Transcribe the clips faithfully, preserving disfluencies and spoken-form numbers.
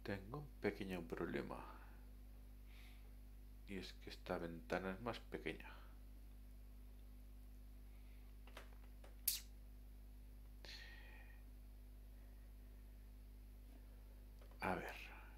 Tengo un pequeño problema. Y es que esta ventana es más pequeña. A ver.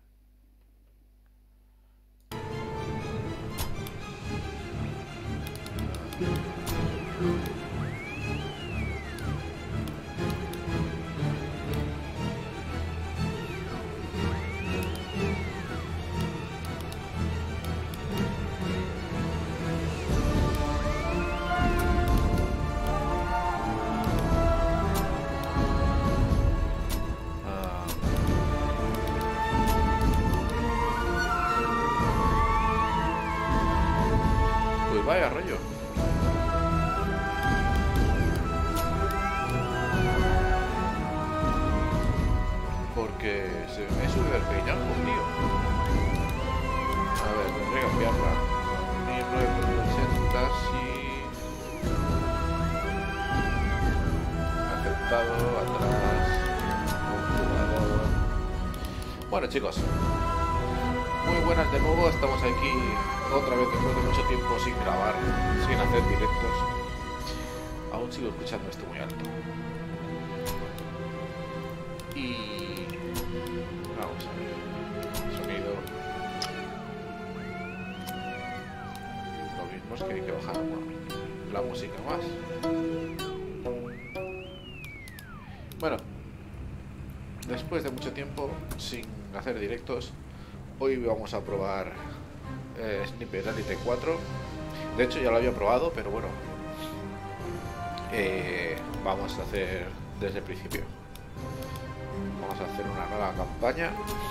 Vaya rollo. Porque se me sube el peñón, tío. A ver, tendré que cambiarla. mil novecientos ochenta, sí. Aceptado, atrás. Configurador. Bueno, chicos. Muy buenas de nuevo, estamos aquí otra vez después de mucho tiempo sin grabar, sin hacer directos. Aún sigo escuchando esto muy alto. Y... vamos a ver. Sonido. Lo mismo es que hay que bajar la música más. Bueno. Después de mucho tiempo sin hacer directos, hoy vamos a probar eh, Sniper Elite cuatro. De hecho ya lo había probado, pero bueno, eh, vamos a hacer desde el principio. Vamos a hacer una nueva campaña.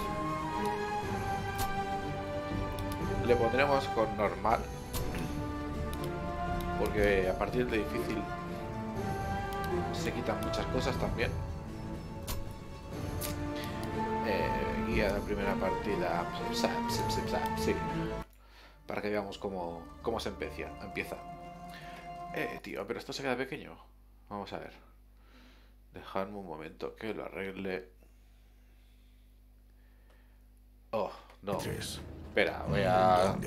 Le pondremos con normal, porque a partir de difícil se quitan muchas cosas también. Eh, guía de primera partida, sí, para que veamos cómo, cómo se empieza. empieza. Eh, tío, pero esto se queda pequeño. Vamos a ver. Dejadme un momento que lo arregle. Oh, no. Espera, voy a...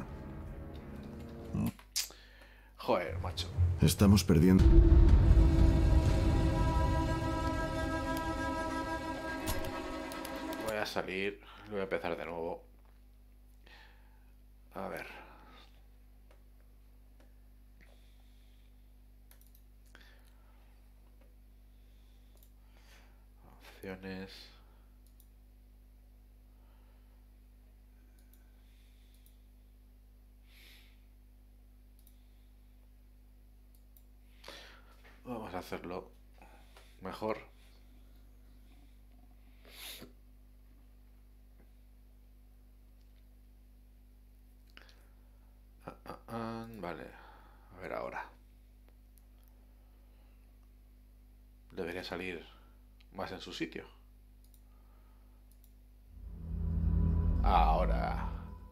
Joder, macho. Estamos perdiendo. Voy a salir, voy a empezar de nuevo. A ver. Opciones. Vamos a hacerlo mejor. Ah, ah, ah, vale, a ver ahora. Debería salir más en su sitio. Ahora.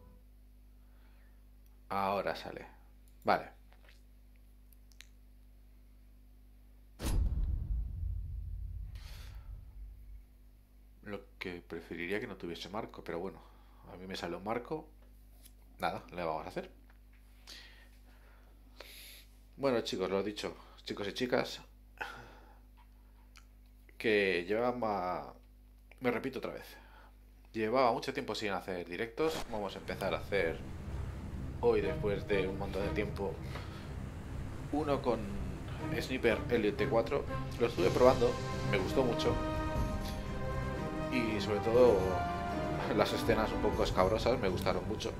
Ahora sale. Vale. Lo que preferiría que no tuviese marco, pero bueno, a mí me sale un marco. Nada, le vamos a hacer. Bueno, chicos, lo he dicho, chicos y chicas, que llevaba, me repito otra vez, llevaba mucho tiempo sin hacer directos. Vamos a empezar a hacer hoy, después de un montón de tiempo, uno con Sniper Elite cuatro. Lo estuve probando, me gustó mucho y sobre todo las escenas un poco escabrosas me gustaron mucho.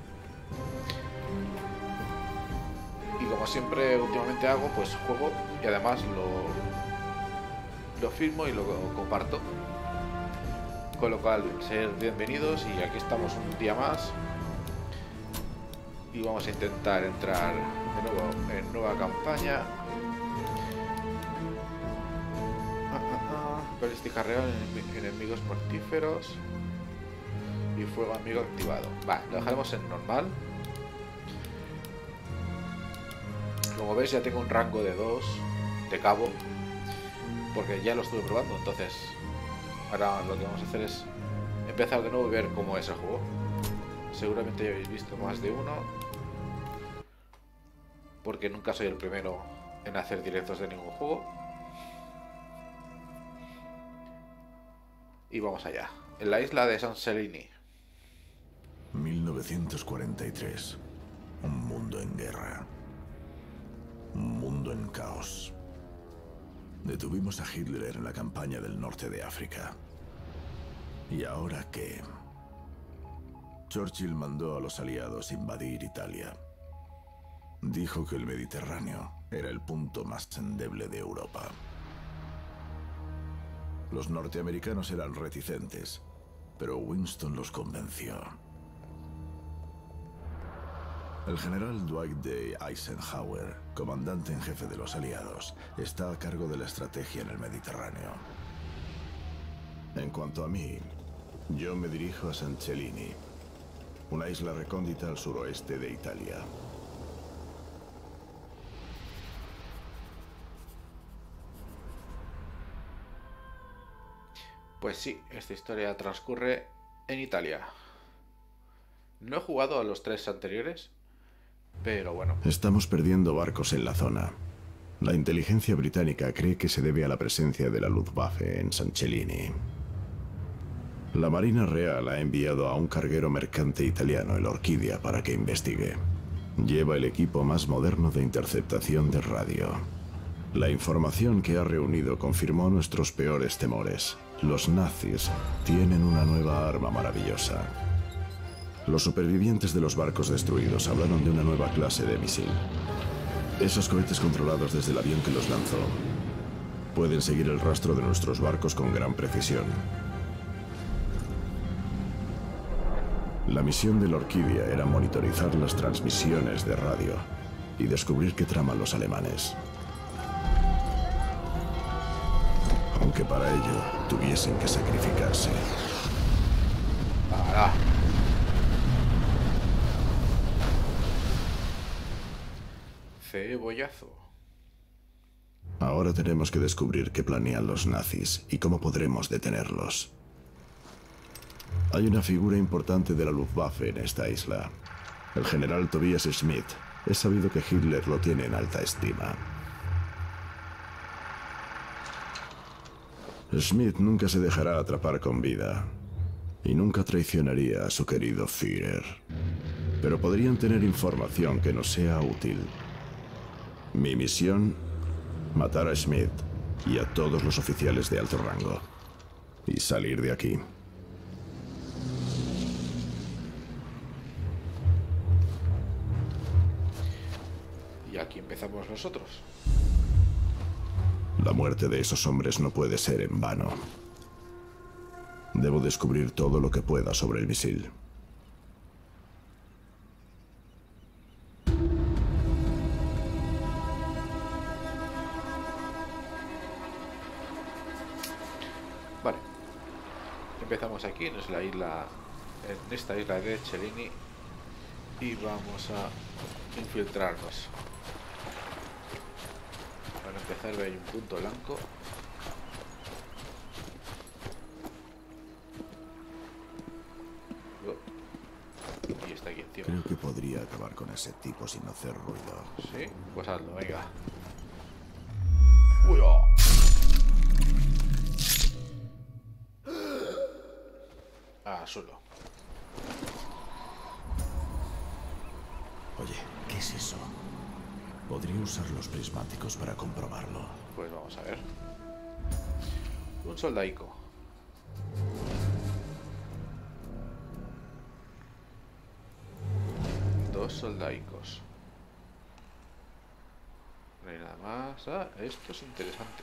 Y como siempre últimamente hago, pues juego y además lo, lo filmo y lo comparto. Con lo cual, ser bienvenidos y aquí estamos un día más. Y vamos a intentar entrar de nuevo en nueva campaña. Ah, ah, ah. Balística real, enemigos mortíferos y fuego amigo activado. Vale, lo dejaremos en normal. Como veis ya tengo un rango de dos de cabo, porque ya lo estuve probando. Entonces ahora lo que vamos a hacer es empezar de nuevo y ver cómo es el juego. Seguramente ya habéis visto más de uno, porque nunca soy el primero en hacer directos de ningún juego. Y vamos allá. En la isla de San Celini. mil novecientos cuarenta y tres. Un mundo en guerra. Un mundo en caos. Detuvimos a Hitler en la campaña del norte de África. ¿Y ahora qué? Churchill mandó a los aliados invadir Italia. Dijo que el Mediterráneo era el punto más endeble de Europa. Los norteamericanos eran reticentes, pero Winston los convenció. El general Dwight D. Eisenhower, comandante en jefe de los aliados, está a cargo de la estrategia en el Mediterráneo. En cuanto a mí, yo me dirijo a San Celini, una isla recóndita al suroeste de Italia. Pues sí, esta historia transcurre en Italia. No he jugado a los tres anteriores, pero bueno. Estamos perdiendo barcos en la zona. La inteligencia británica cree que se debe a la presencia de la Luftwaffe en San Celini. La Marina Real ha enviado a un carguero mercante italiano, el Orquídea, para que investigue. Lleva el equipo más moderno de interceptación de radio. La información que ha reunido confirmó nuestros peores temores. Los nazis tienen una nueva arma maravillosa. Los supervivientes de los barcos destruidos hablaron de una nueva clase de misil. Esos cohetes controlados desde el avión que los lanzó pueden seguir el rastro de nuestros barcos con gran precisión. La misión de la Orquídea era monitorizar las transmisiones de radio y descubrir qué traman los alemanes. Aunque para ello tuviesen que sacrificarse. ¡Para! Cebollazo. Ahora tenemos que descubrir qué planean los nazis y cómo podremos detenerlos. Hay una figura importante de la Luftwaffe en esta isla. El general Tobias Schmidt. Es sabido que Hitler lo tiene en alta estima. Schmidt nunca se dejará atrapar con vida y nunca traicionaría a su querido Führer. Pero podrían tener información que nos sea útil. Mi misión, matar a Schmidt y a todos los oficiales de alto rango y salir de aquí. Y aquí empezamos nosotros. La muerte de esos hombres no puede ser en vano. Debo descubrir todo lo que pueda sobre el misil. Vale. Empezamos aquí, en la isla, en esta isla de Celini, y vamos a infiltrarnos. Para empezar, hay un punto blanco. Oh. Y está aquí encima. Creo que podría acabar con ese tipo sin hacer ruido. Sí, pues hazlo, venga. Uy, oh. Ah, solo. Oye, ¿qué es eso? Podría usar los prismáticos para comprobarlo. Pues vamos a ver. Un soldaico. Dos soldaicos. No hay nada más. Ah, esto es interesante.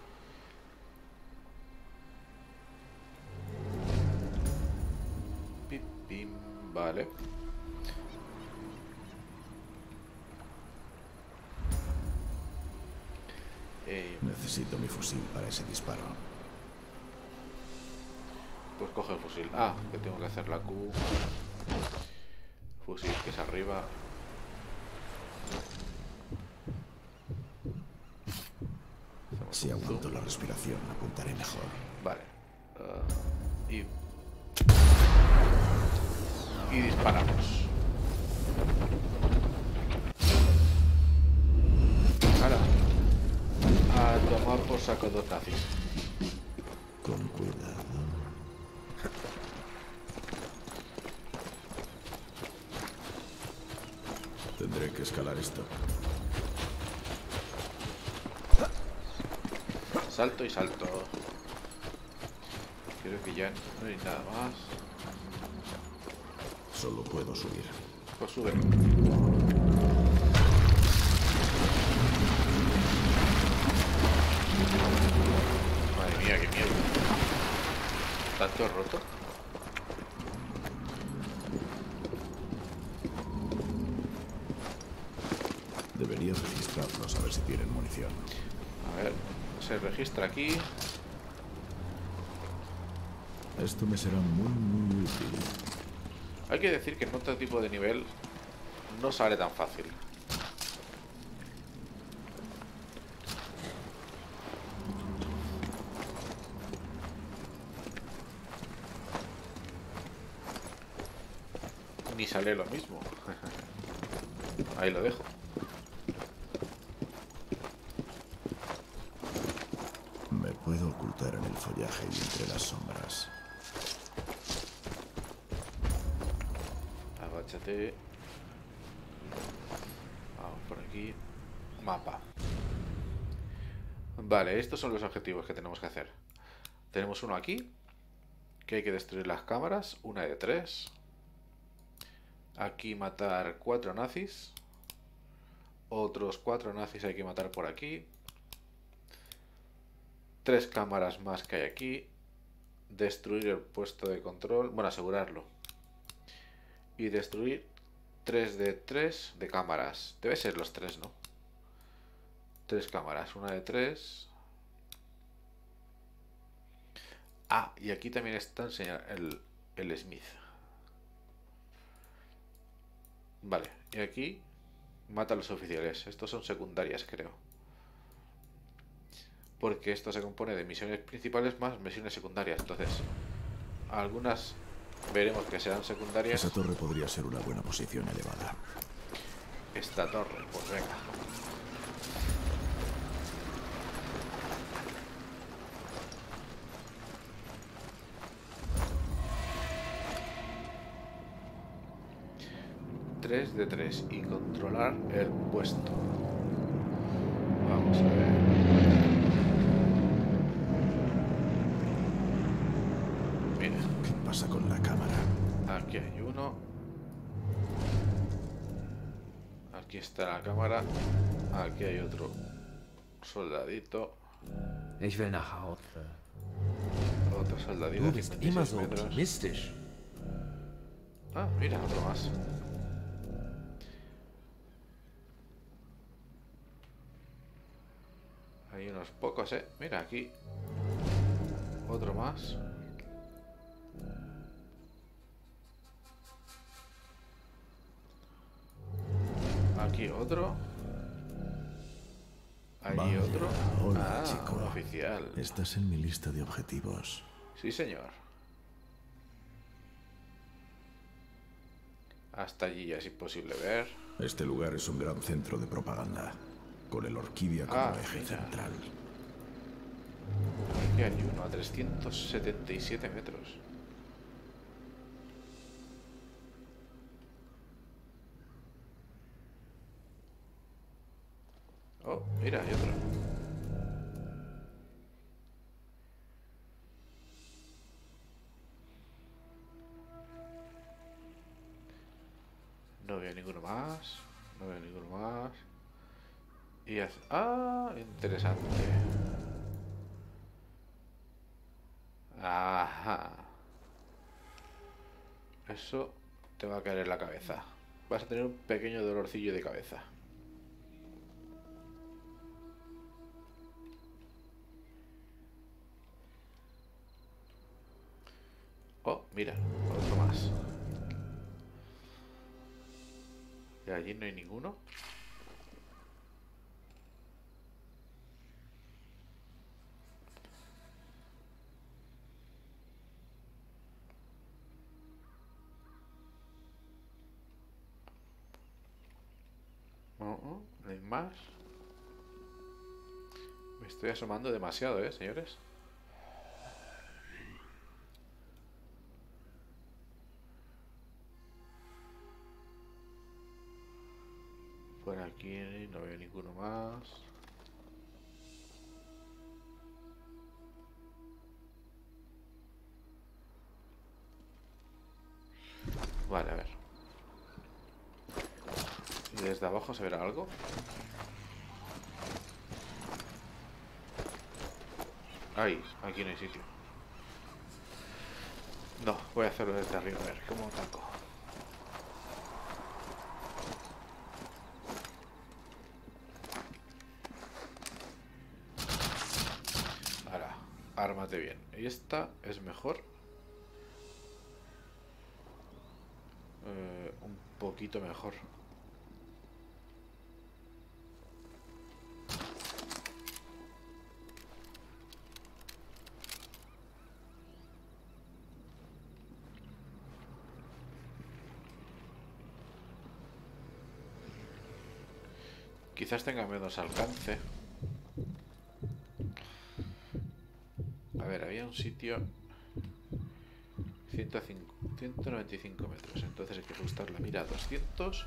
Pim, pim, vale. Eh, Necesito mi fusil para ese disparo. pues coge el fusil. Ah, que tengo que hacer la Q. Fusil, que es arriba. Hacemos Si un aguanto zoom. la respiración, apuntaré mejor. Vale. Uh, y Y disparamos. Ahora, a tomar por saco dos nazis. Con cuidado. Tendré que escalar esto. Salto y salto. Creo que ya no hay nada más. Solo puedo subir. Pues sube. Madre mía, qué miedo. ¿Tanto roto? Debería registrarlos a ver si tienen munición. A ver, se registra aquí. Esto me será muy, muy útil. Hay que decir que en otro tipo de nivel no sale tan fácil. Ni sale lo mismo. Ahí lo dejo. Me puedo ocultar en el follaje y entre las sombras. Agáchate. Vamos por aquí. Mapa. Vale, estos son los objetivos que tenemos que hacer. Tenemos uno aquí, que hay que destruir las cámaras, una de tres. Aquí matar cuatro nazis. Otros cuatro nazis hay que matar por aquí. Tres cámaras más que hay aquí. Destruir el puesto de control, bueno, asegurarlo. Y destruir tres de tres de cámaras. Debe ser los tres, ¿no? Tres cámaras, una de tres. Ah, y aquí también está enseñar el, el Smith. Vale, y aquí mata a los oficiales. Estos son secundarias, creo. Porque esto se compone de misiones principales más misiones secundarias. Entonces, algunas veremos que serán secundarias. Esa torre podría ser una buena posición elevada. Esta torre, pues venga. tres de tres y controlar el puesto. Vamos a ver. Mira. ¿Qué pasa con la cámara? Aquí hay uno. Aquí está la cámara. Aquí hay otro soldadito. Ich will nach Hause. Otro soldadito. Du bist immer so metros. optimistisch. Ah, mira, otro más. Hay unos pocos, eh. Mira, aquí. Otro más. Aquí otro. Allí Vaya, otro. hola, Ah, chico. un oficial. Estás en mi lista de objetivos. Sí, señor. Hasta allí ya es imposible ver. Este lugar es un gran centro de propaganda, con el Orquídea como Ah, eje mira. central. Aquí hay uno a trescientos setenta y siete metros. Oh, mira, hay otro. No veo ninguno más. No veo ninguno más. Y hace... Ah, interesante. Ajá. Eso te va a caer en la cabeza. Vas a tener un pequeño dolorcillo de cabeza. Oh, mira, otro más. Y allí no hay ninguno. más. Me estoy asomando demasiado, ¿eh, señores? Por aquí no veo ninguno más. Vale, a ver. ¿Y desde abajo se verá algo? Ahí, aquí no hay sitio. No, voy a hacerlo desde arriba, a ver cómo ataco. Ahora, ármate bien. Y esta es mejor. Eh, un poquito mejor. Quizás tenga menos alcance. A ver, había un sitio... ciento cinco, ciento noventa y cinco metros. Entonces hay que ajustar la mira a doscientos.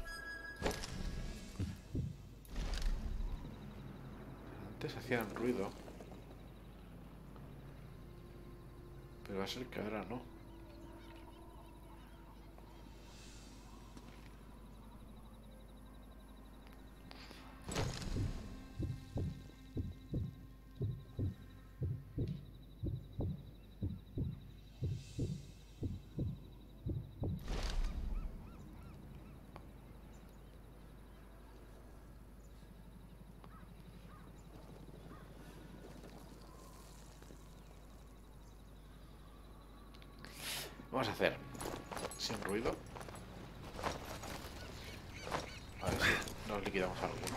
Antes hacían ruido. Pero va a ser que ahora no. Vamos a hacer sin ruido. A ver si nos liquidamos alguno.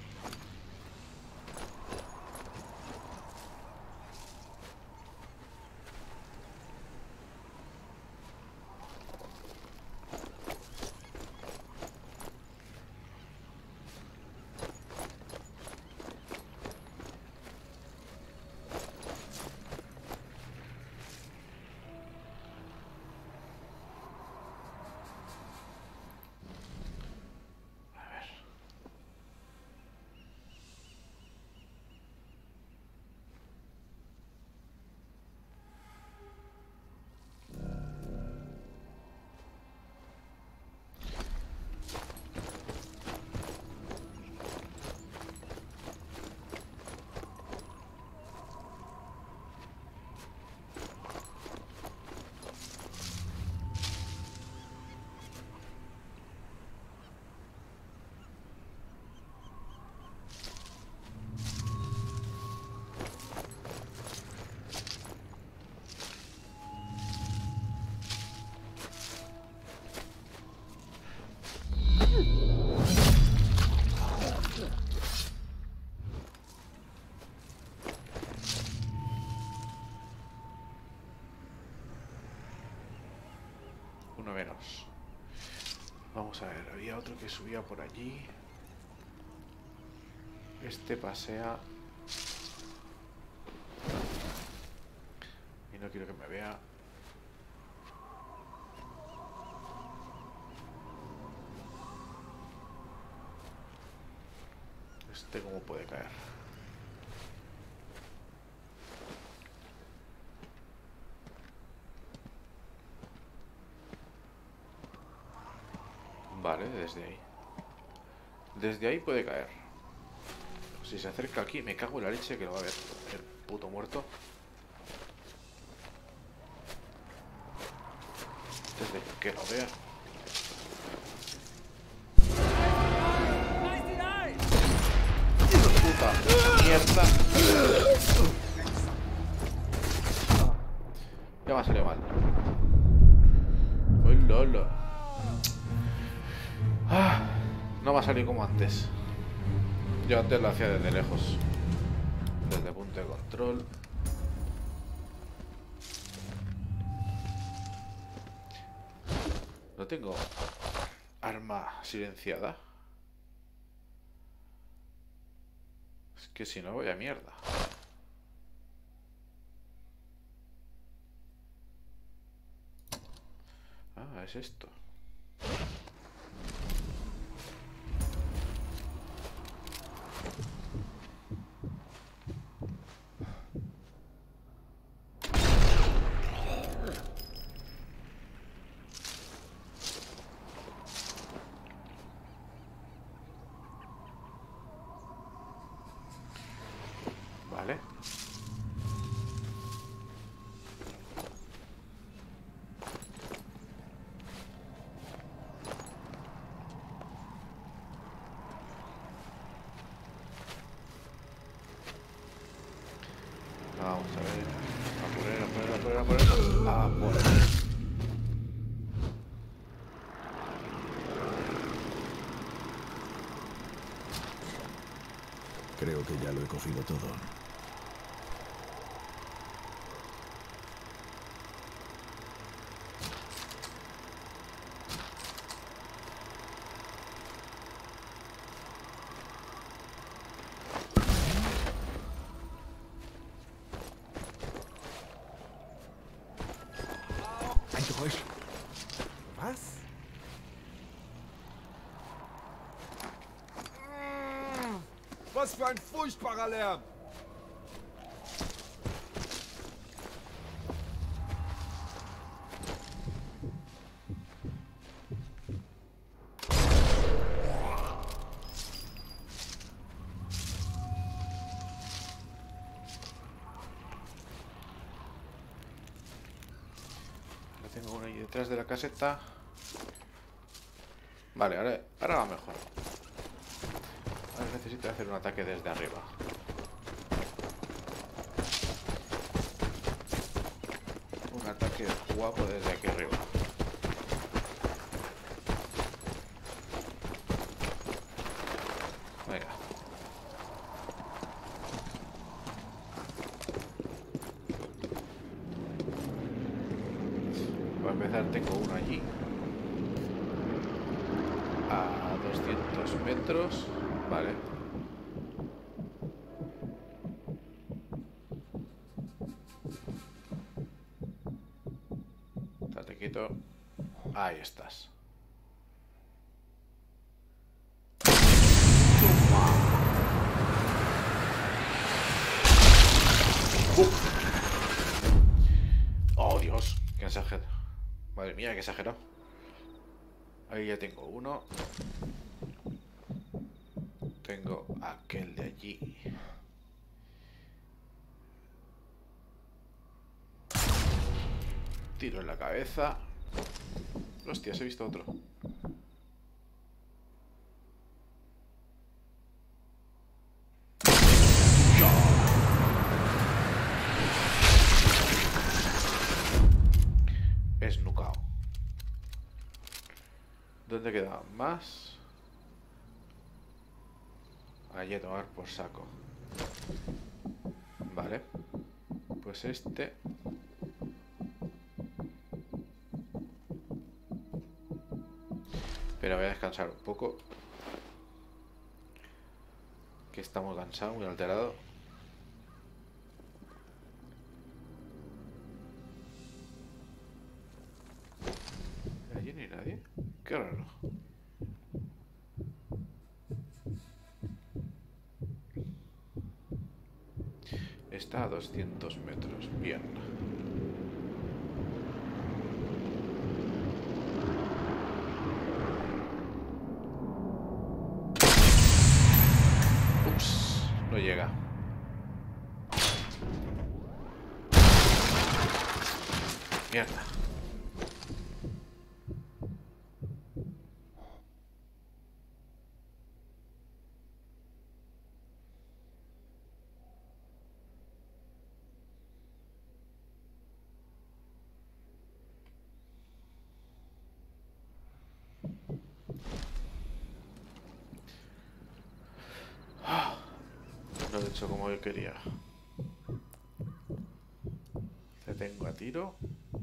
Uno menos. Vamos a ver, había otro que subía por allí. Este pasea. Y no quiero que me vea. Este cómo puede caer. Vale, desde ahí. Desde ahí puede caer. Si se acerca aquí, me cago en la leche que lo va a ver. El puto muerto. Desde que lo vea. ¡Hijo de puta! ¡Mierda! Ya me ha salido mal. ¡Oh, lolo! Ah, no me ha salido como antes. Yo antes lo hacía desde lejos. Desde punto de control. No tengo arma silenciada. Que si no voy a mierda. Ah, es esto. Vale. Vamos a ver. A poner, a poner, a poner, a poner. Ah, bueno. Creo que ya lo he cogido todo. Ein Geräusch. Was? Was für ein furchtbarer Lärm! Tengo uno ahí detrás de la caseta. Vale, ahora, ahora va mejor. Ahora necesito hacer un ataque desde arriba. Un ataque guapo desde aquí arriba. Venga. Para empezar tengo uno allí. A doscientos metros. Vale. Estate quieto. Ahí estás. ¡Uh! Oh, Dios, qué exagerado. Madre mía, qué exagerado. Ahí ya tengo uno. Tengo aquel de allí. Tiro en la cabeza. Hostias, he visto otro. Es nucao. ¿Dónde quedaban más? Allí a tomar por saco. Vale. Pues este. Pero voy a descansar un poco. Que está muy cansado, muy alterado. Allí no hay nadie. Qué raro. Está a doscientos metros. Bien. Ups, no llega. Mierda. No lo he hecho como yo quería. Te tengo a tiro.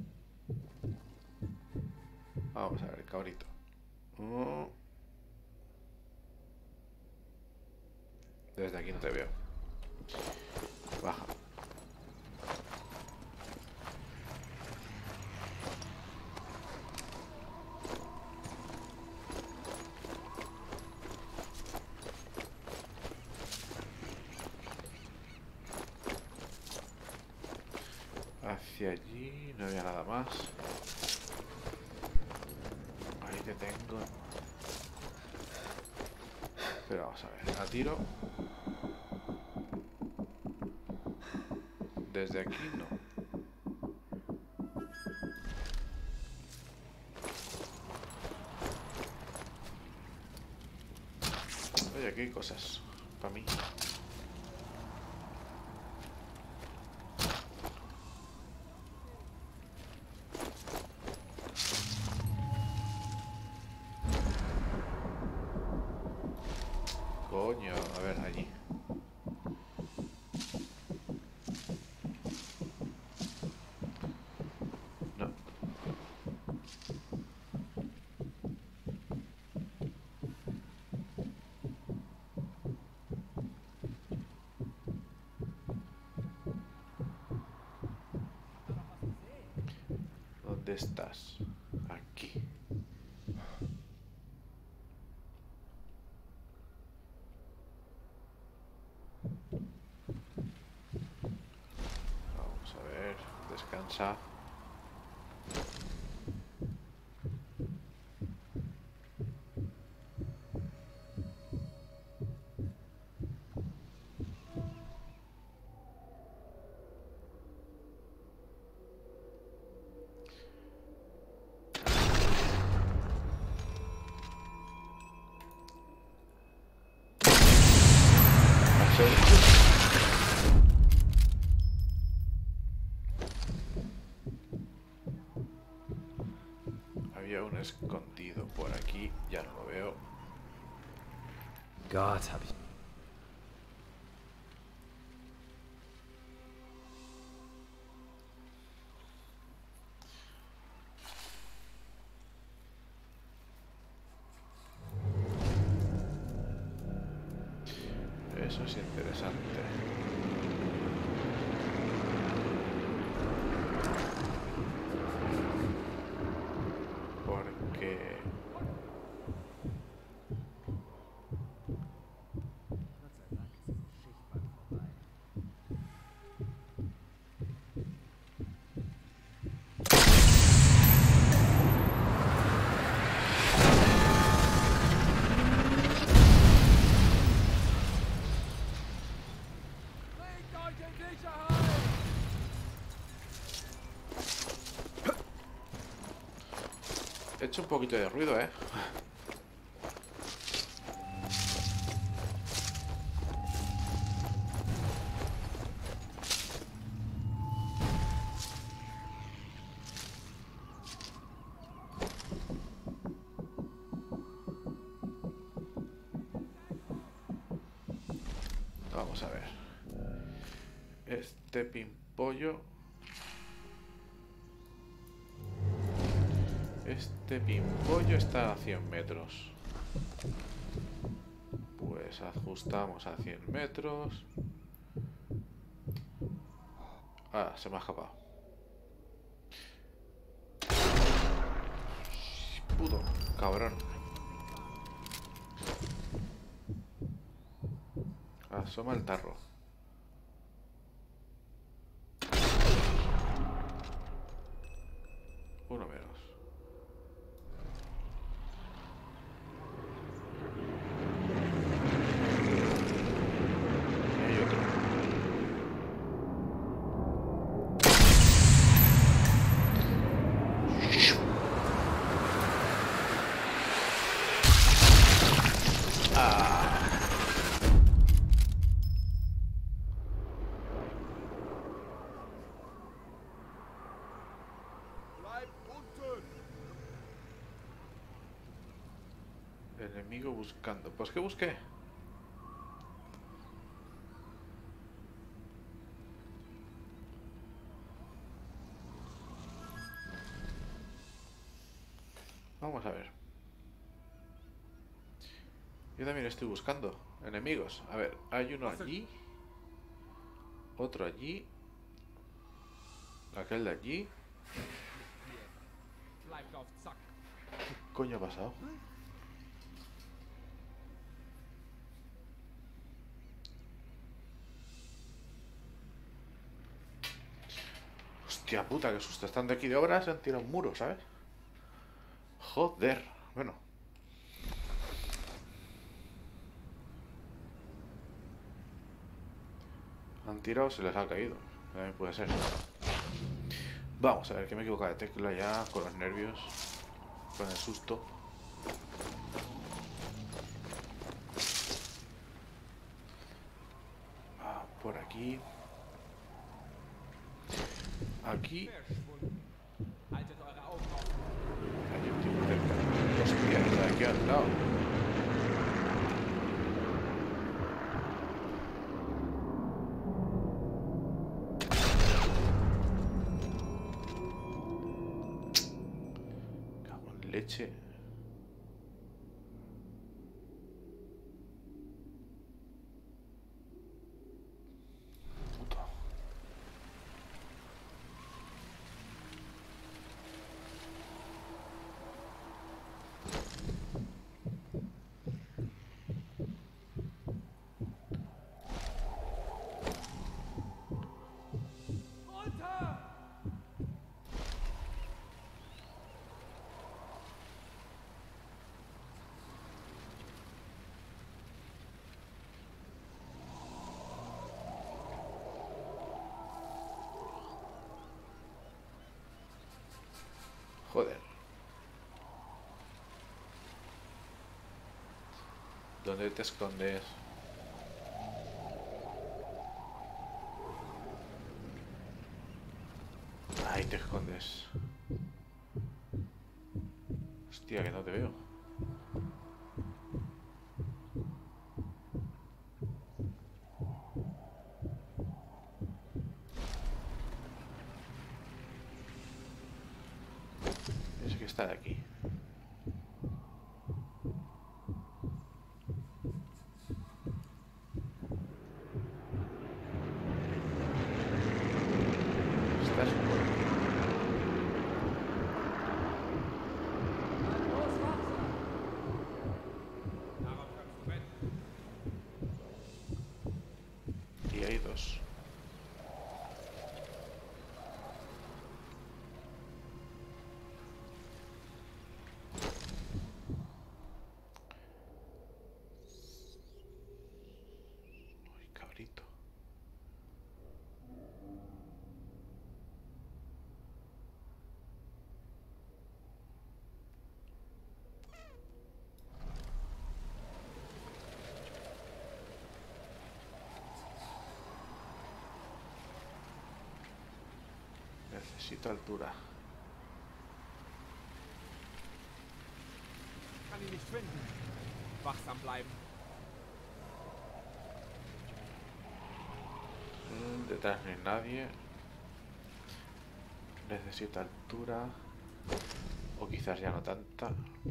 Vamos a ver, cabrito. Oh. Desde aquí no te veo. Baja. Hacia allí no había nada más. Ahí te tengo. Pero vamos a ver, a tiro. Desde aquí no. Oye, aquí hay cosas para mí. Coño, a ver, allí. No. ¿Dónde estás? Aquí. Vamos a ver, descansa. Había un escondido por aquí, ya no lo veo. Gott, hab ich... Eso es interesante. Porque... Bringt euch in Sicherheit! He hecho un poquito de ruido, ¿eh? Vamos a ver. Este pimpollo... Este pimpollo está a cien metros. Pues ajustamos a cien metros. Ah, se me ha escapado. Puto cabrón. Asoma el tarro. Uno menos. Y hay otro. Ah. Bleibt unten! Enemigo buscando. Pues ¿qué busqué? Vamos a ver. Yo también estoy buscando enemigos. A ver, hay uno allí. Otro allí. Aquel de allí. Bleibt auf Zack. ¿Qué coño ha pasado? Hostia puta, qué susto. Están de aquí de obras, se han tirado un muro, ¿sabes? Joder. Bueno. Han tirado, se les ha caído. También puede ser. Vamos a ver, que me he equivocado de tecla ya, con los nervios, con el susto. Ah, por aquí. Aquí. Haltet eure Augen offen. Hay un tipo cerca. Hostia, de aquí al lado. Cago en leche. Puto. Runter! Joder. ¿Dónde te escondes? Ahí te escondes. Hostia, que no te veo. Es que está de aquí. Estás por aquí. Darauf kannst du wetten. Y hay dos. Ay, cabrito. Necesito altura. Kann ihn nicht finden. Wachsam bleiben. Mm, Detrás no hay nadie. Necesito altura. O quizás ya no tanta.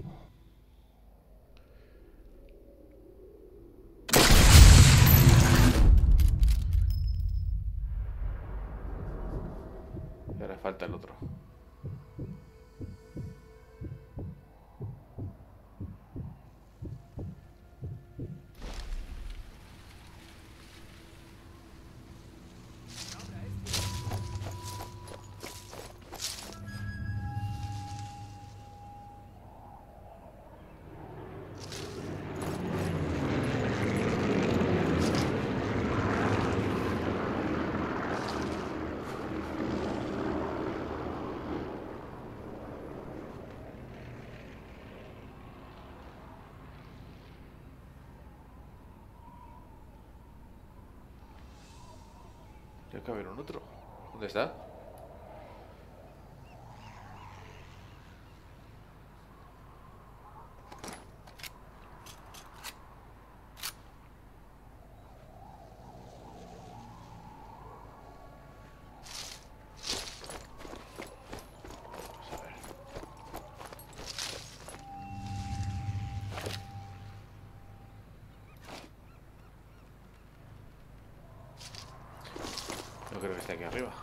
Y ahora falta el otro. Tiene que haber un otro. ¿Dónde está? Vamos a ver. Está aquí arriba.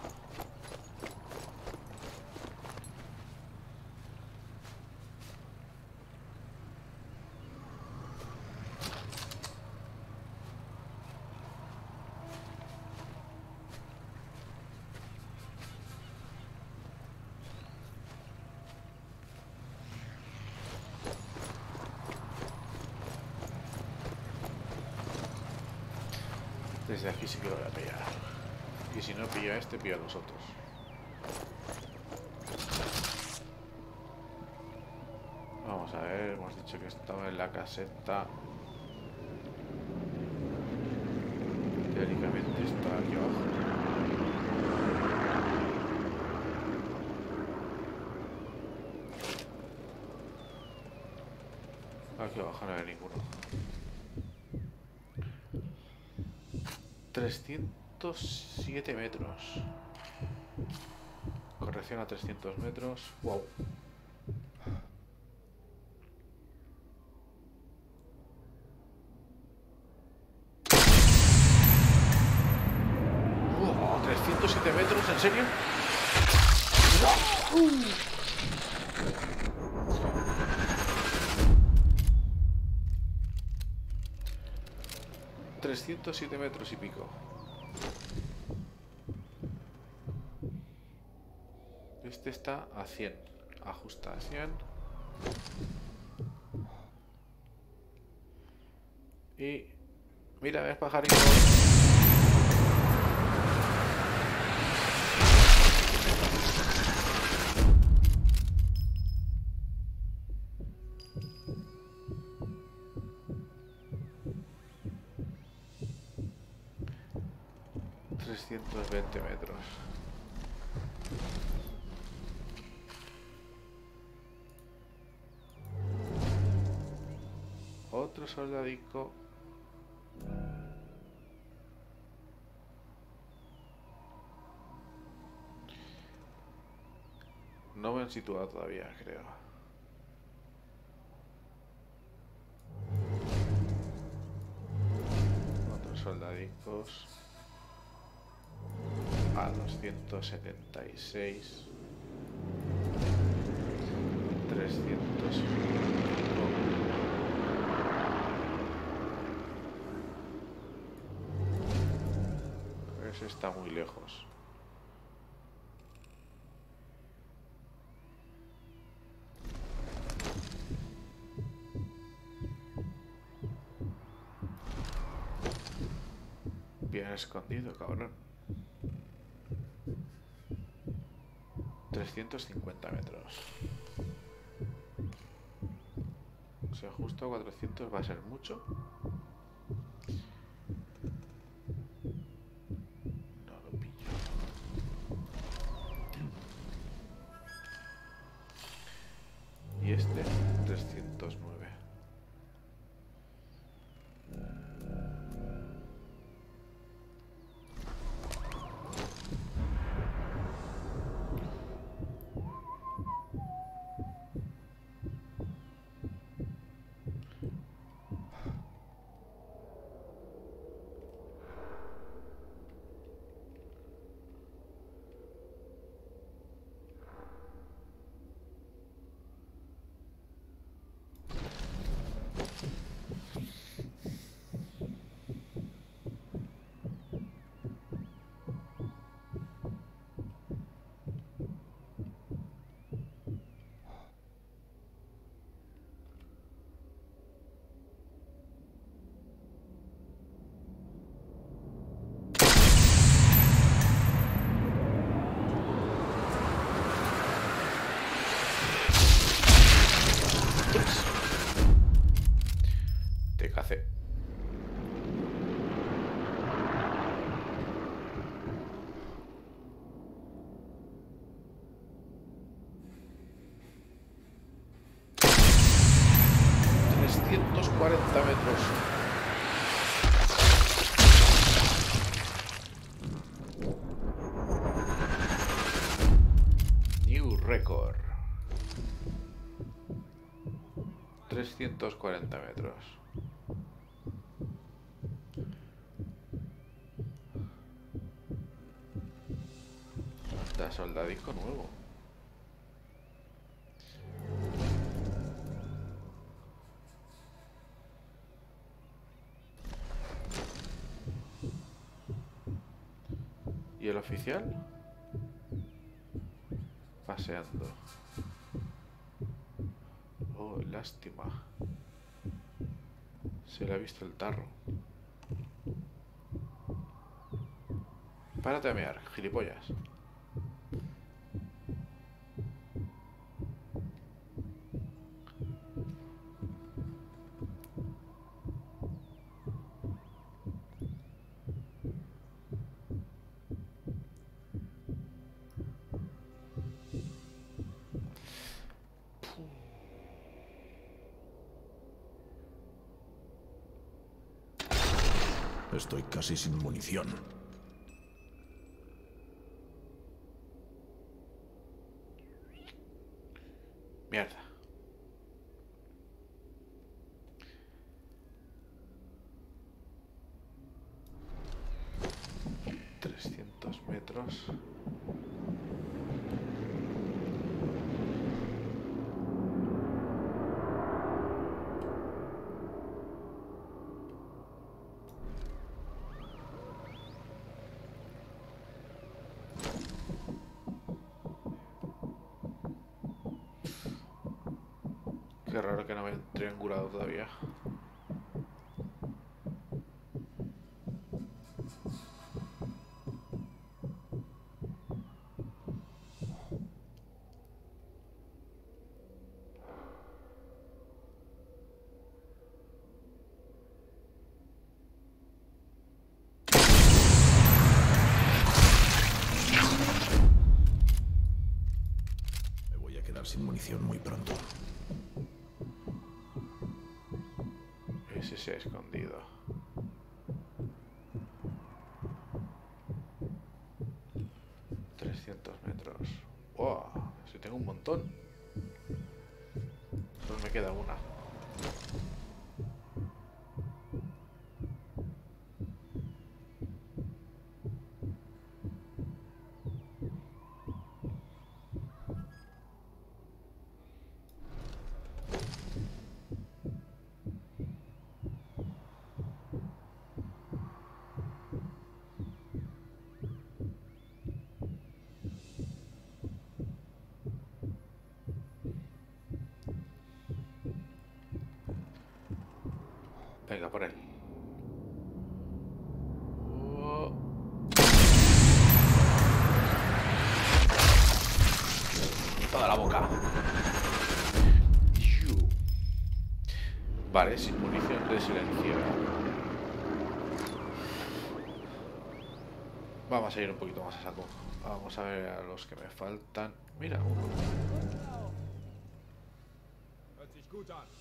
Desde aquí sí que lo voy a pillar. Y si no pillo a este, pillo a los otros. Vamos a ver, hemos dicho que estaba en la caseta. Teóricamente está aquí abajo. Aquí abajo no hay ninguno. trescientos siete metros. Corrección a trescientos metros. Wow. Wow, trescientos siete metros, ¿en serio? trescientos siete metros y pico. Este está a cien. Ajusta a cien. Y... mira, ves, pajarito. trescientos veinte metros. Otro soldadico. No me han situado todavía, creo. Otros soldadicos. A doscientos setenta y seis. trescientos. Ese está muy lejos. Bien escondido, cabrón. trescientos cincuenta metros. O sea, justo a cuatrocientos va a ser mucho. No lo pillo. Y este, trescientos nueve. Te cacé. trescientos cuarenta metros. New record. trescientos cuarenta metros. Anda, soldadico nuevo. ¿Y el oficial? Paseando. Oh, lástima. Se le ha visto el tarro. Párate a mear, gilipollas. Estoy casi sin munición. Mierda. trescientos metros. Qué raro que no me hayan triangulado todavía. Me voy a quedar sin munición muy pronto. Ese se ha escondido. trescientos metros. ¡Wow! Si tengo un montón. Solo me queda una. Venga, por él. Oh. Toda la boca. Yu. Vale, sin munición de silencio. Vamos a ir un poquito más a saco. Vamos a ver a los que me faltan. Mira, uno. Hört sich gut an.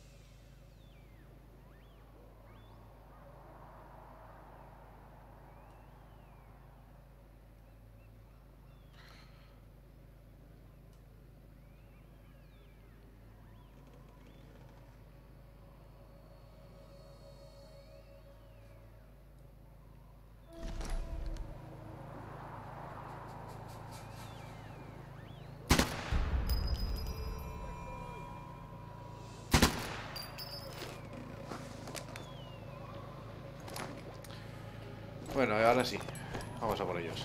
Bueno, ahora sí. Vamos a por ellos.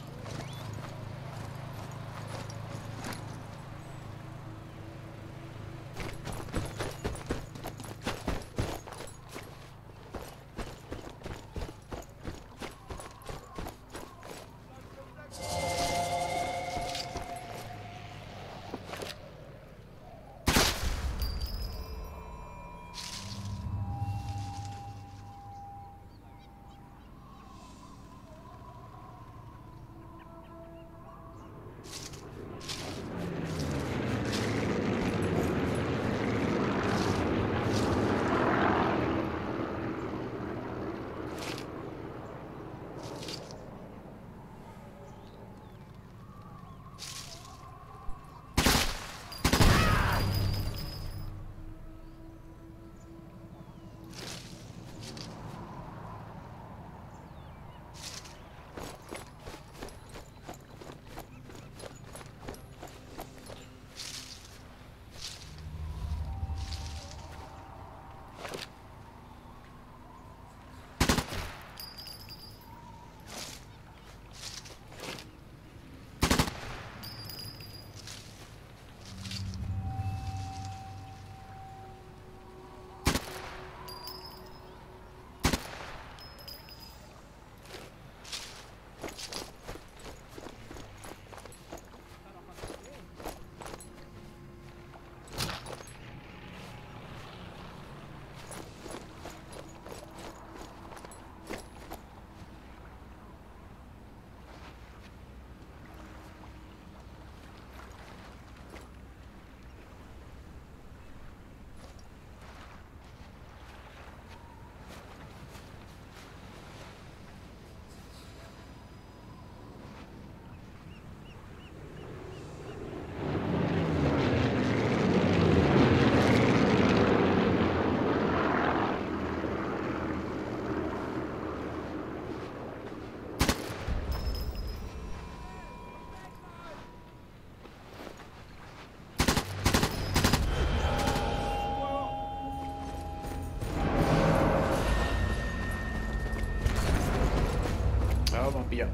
han pillado.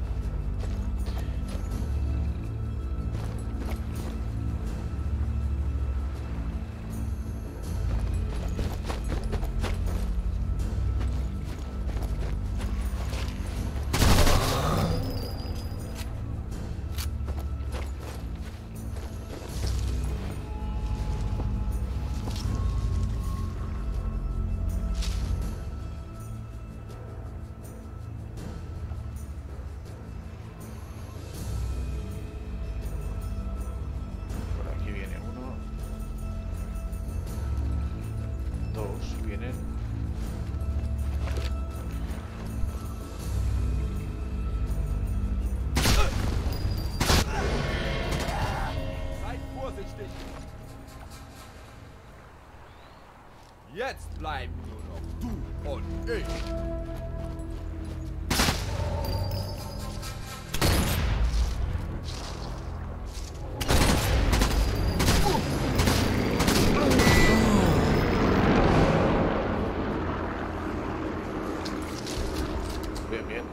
Jetzt bleiben nur noch du und ich. Bien, bien.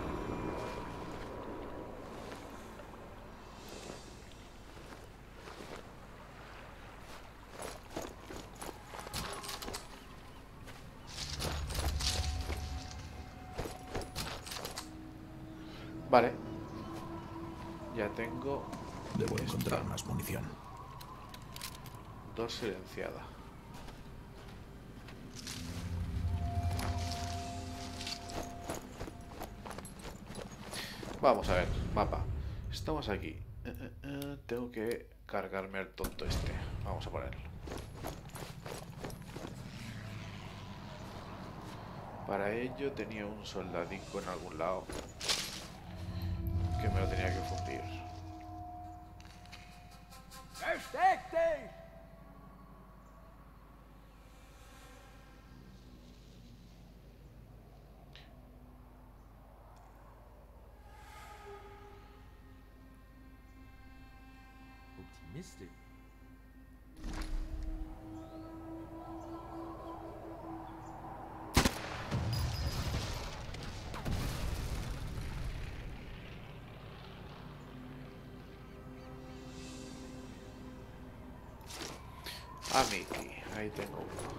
Vale. Ya tengo Debo esta. encontrar más munición. Dos silenciada. Vamos a ver, mapa. Estamos aquí. Eh, eh, eh, tengo que cargarme al tonto este. Vamos a ponerlo. Para ello tenía un soldadico en algún lado que me lo tenía que fundir. Versteck dich! Optimistic. Ah, Mickey, ahí tengo uno.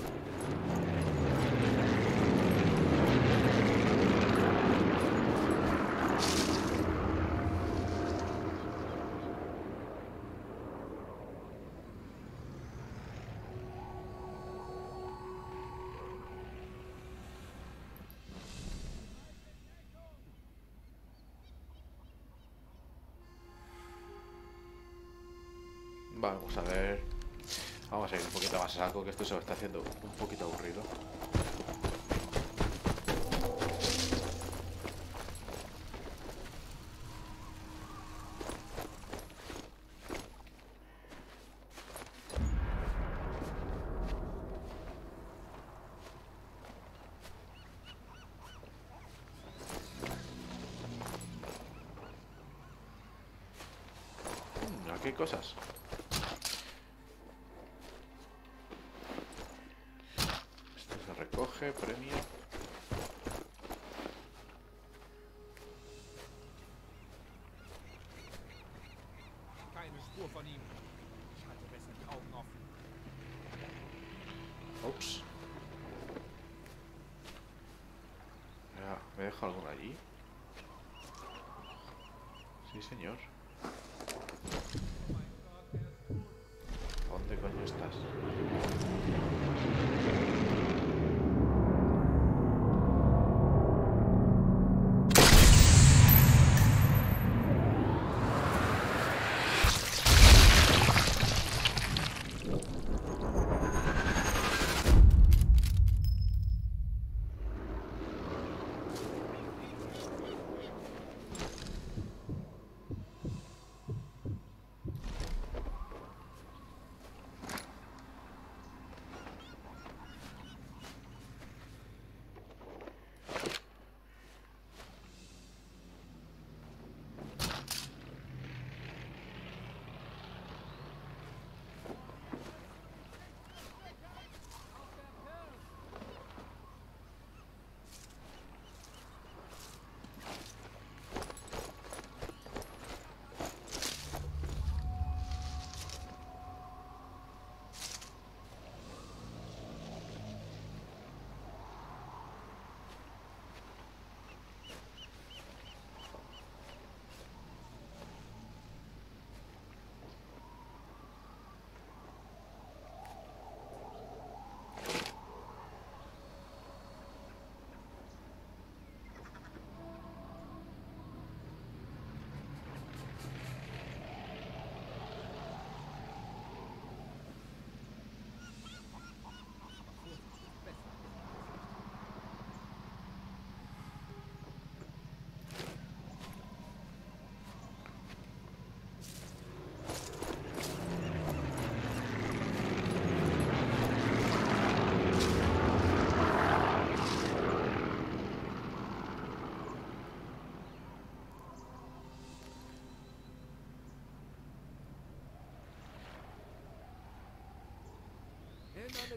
Vamos a ver. Vamos a ir un poquito más a saco, que esto se me está haciendo un poquito aburrido. Hmm, aquí hay cosas. Recoge, premio. Keine Spur von ihm. Ich halte besser die Augen offen. Ups. Ya, ¿me dejo alguno allí? Sí, señor. ¿Dónde coño estás?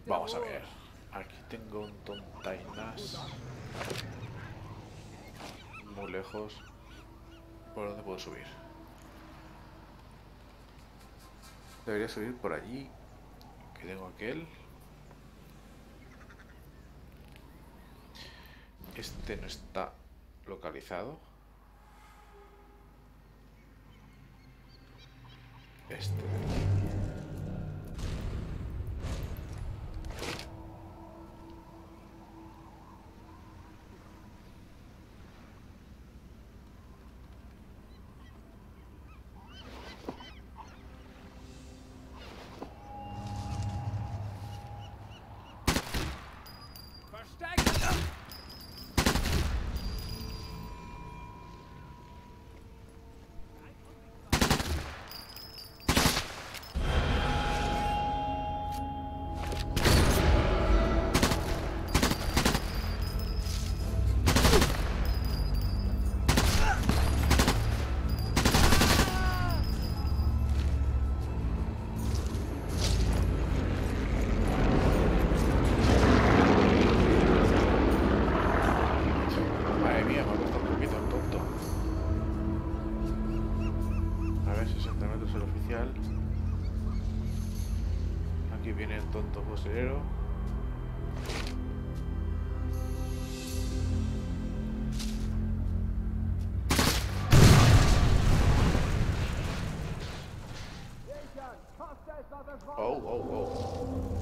Vamos a ver. Aquí tengo un tontainas. Muy lejos. ¿Por dónde puedo subir? Debería subir por allí. Que tengo aquel. Este no está localizado. Este de aquí. Aquí viene el tonto fusilero. Oh, oh, oh.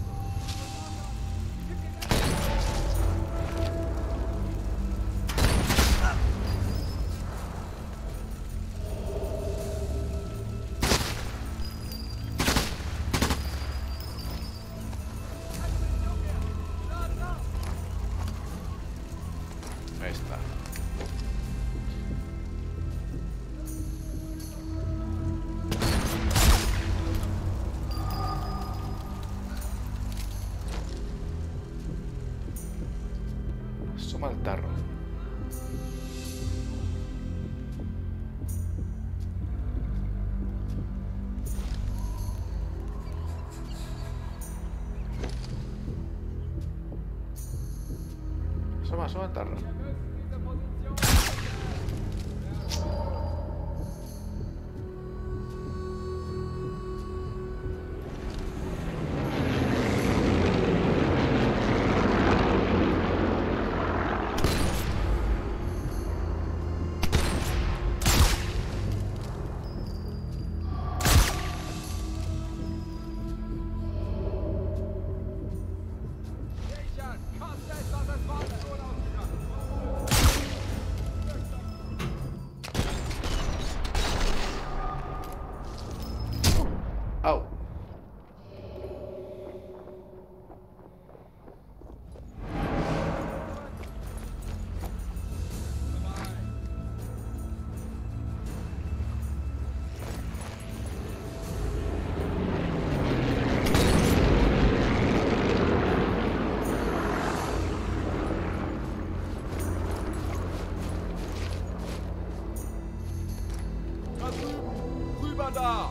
Ahí está. Asoma el tarro. Asoma, asoma el tarro. Au. Rüber da!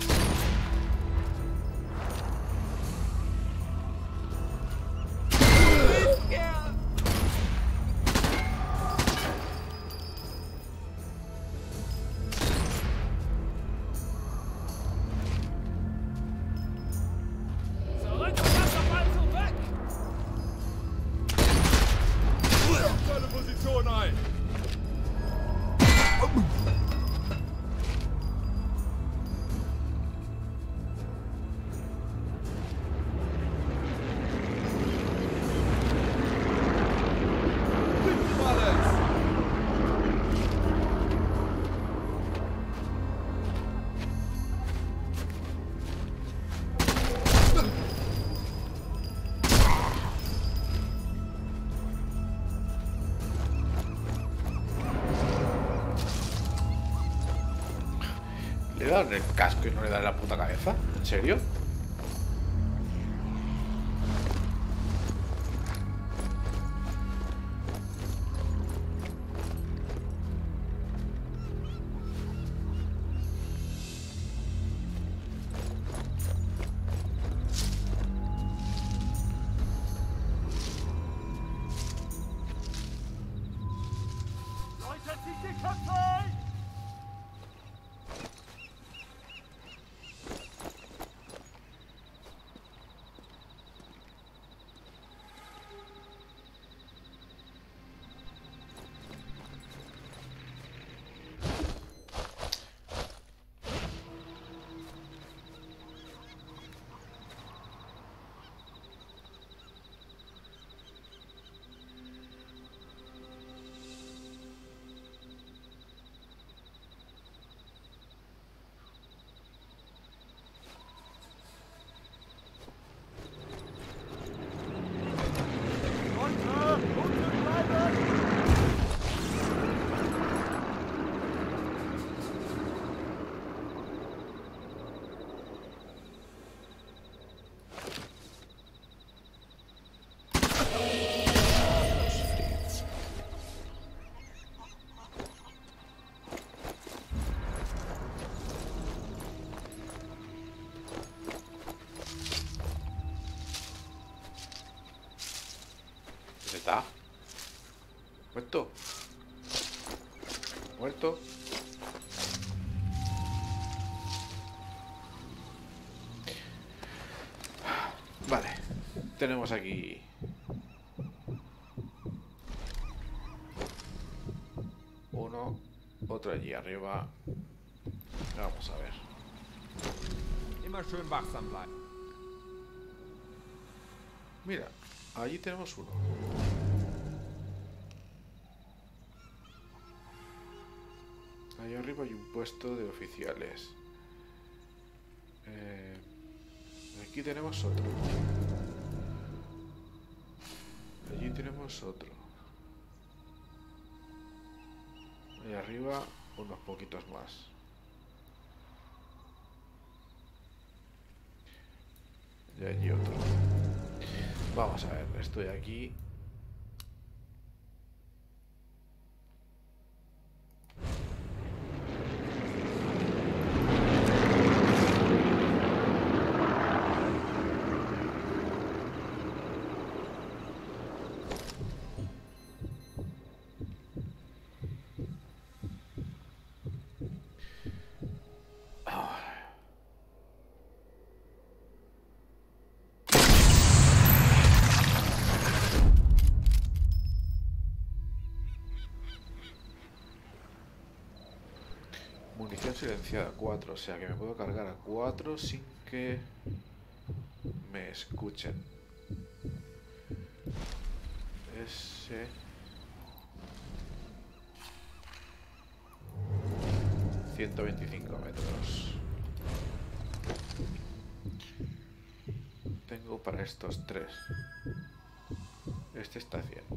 Zurück und Wasserball zurück! Seine Position ein! ¿Le dan el casco y no le dan la puta cabeza? ¿En serio? Köpfe! ¿Está? ¿Muerto? ¿Muerto? Vale. Tenemos aquí... uno. Otro allí arriba. Vamos a ver. Immer schön wachsam bleiben. Mira, allí tenemos uno. Ahí arriba hay un puesto de oficiales. Eh, aquí tenemos otro. Allí tenemos otro. Ahí arriba unos poquitos más. Y allí otro. Vamos a ver, estoy aquí. Munición silenciada cuatro, o sea que me puedo cargar a cuatro sin que me escuchen. Ese... ciento veinticinco metros. Tengo para estos tres. Este está a cien.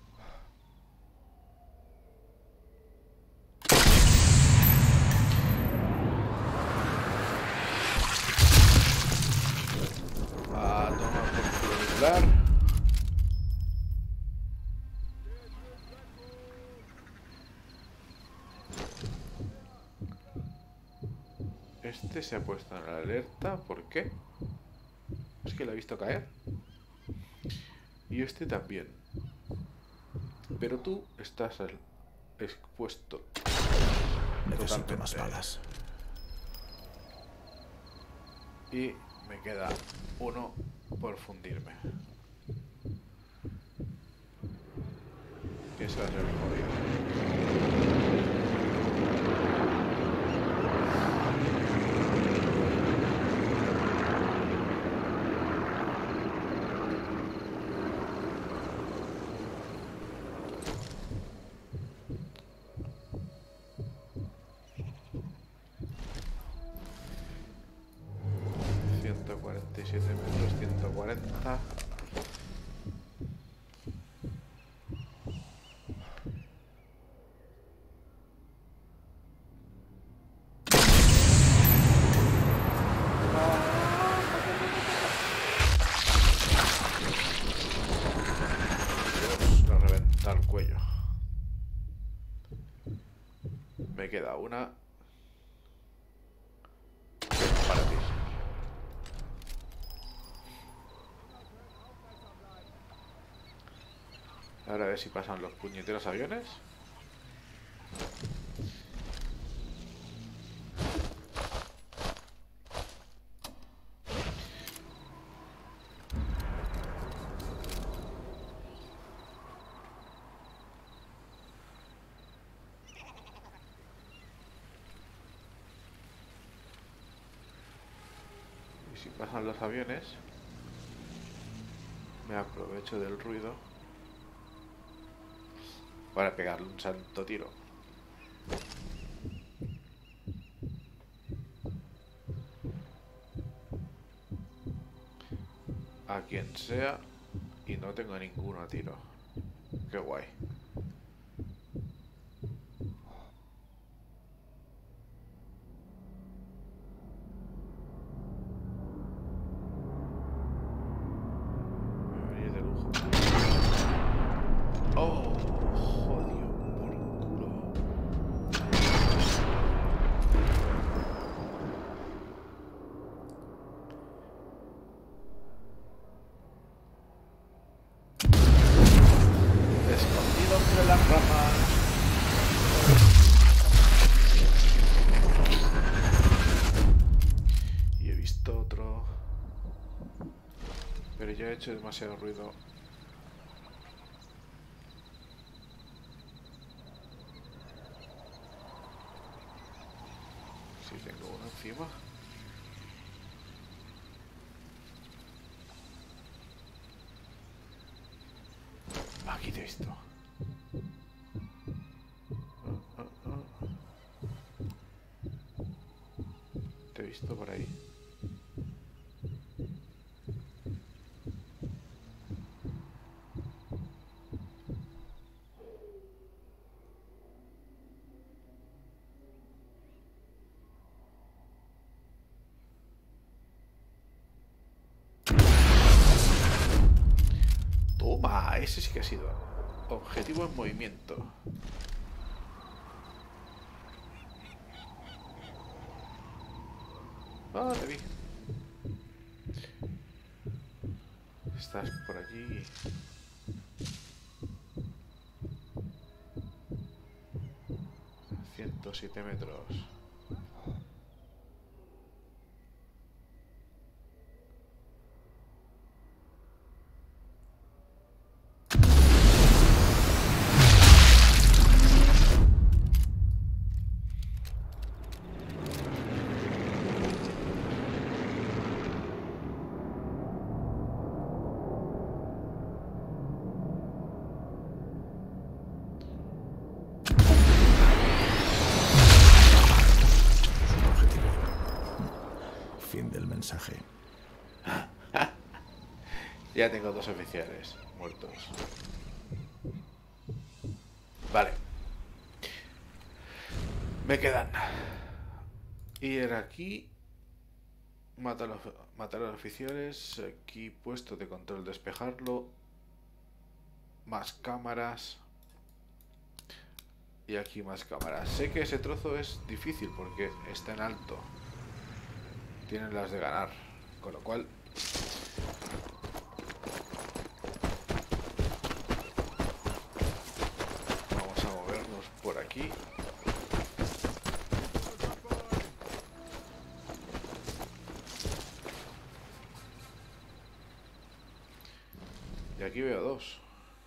A tomar por culo nuclear. Este se ha puesto en la alerta. ¿Por qué? Es que lo he visto caer. Y este también. Pero tú estás al- expuesto. Necesito Totalmente. más balas. Y me queda uno por fundirme. Que se va a ser jodido. ciento cuarenta y siete metros, ciento cuarenta. Dios, lo reventa el cuello. Me queda una para ti. Ahora a ver si pasan los puñeteros aviones. Si pasan los aviones, me aprovecho del ruido para pegarle un santo tiro. A quien sea, y no tengo ninguno a tiro. Qué guay. Me venía de lujo. Oh, jodido por culo. Escondido entre las ramas. Y he visto otro. Pero ya he hecho demasiado ruido. Si tengo uno encima. Aquí te he visto. Ah, ah, ah. Te he visto por ahí. Toma, ese sí que ha sido objetivo en movimiento. Ah, te vi. Estás por allí. ciento siete metros. Fin del mensaje. Ya tengo dos oficiales muertos. Vale. Me quedan. Ir aquí. Matar a los, matar a los oficiales. Aquí puesto de control, despejarlo. Más cámaras. Y aquí más cámaras. Sé que ese trozo es difícil porque está en alto. Tienen las de ganar. Con lo cual... vamos a movernos por aquí. Y aquí veo dos.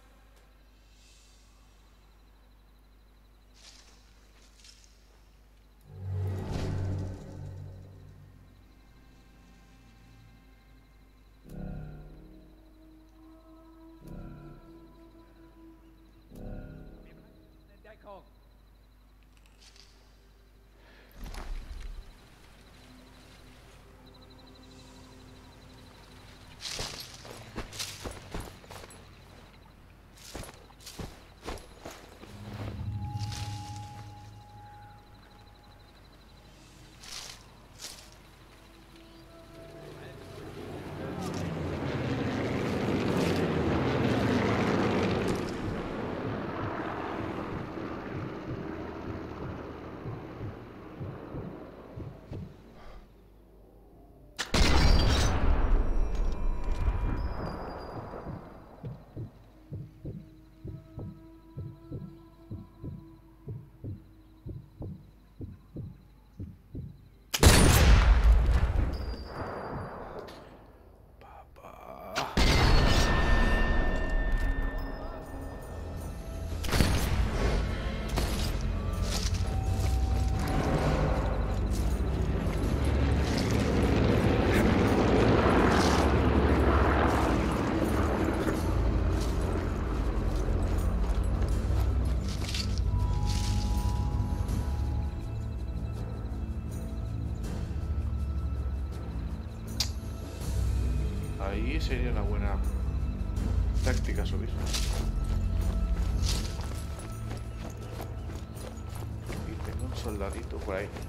Entdeckung. Aquí sería una buena táctica subir. Y tengo un soldadito por ahí.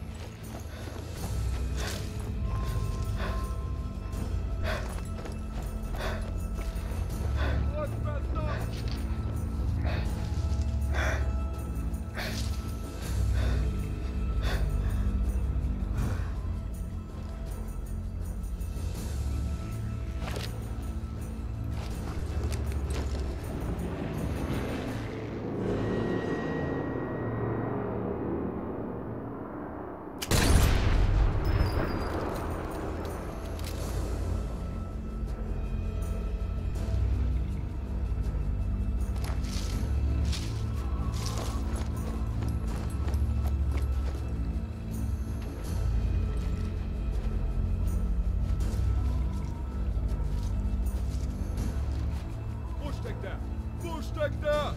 Wo steckt er? Wo steckt er?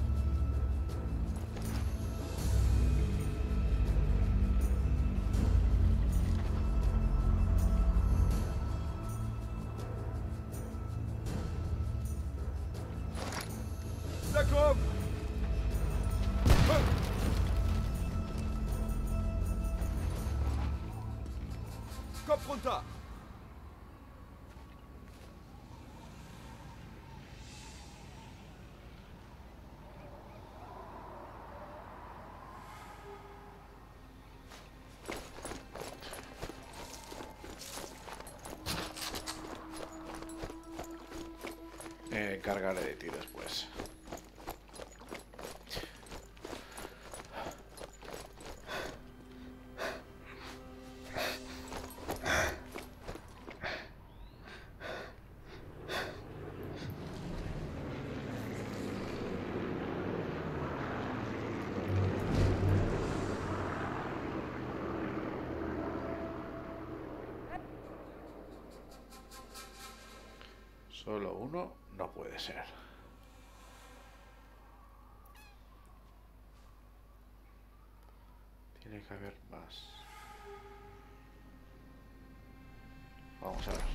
Deckung! Kopf runter! Me encargaré de ti después. Solo uno no puede ser. Tiene que haber más. Vamos a ver.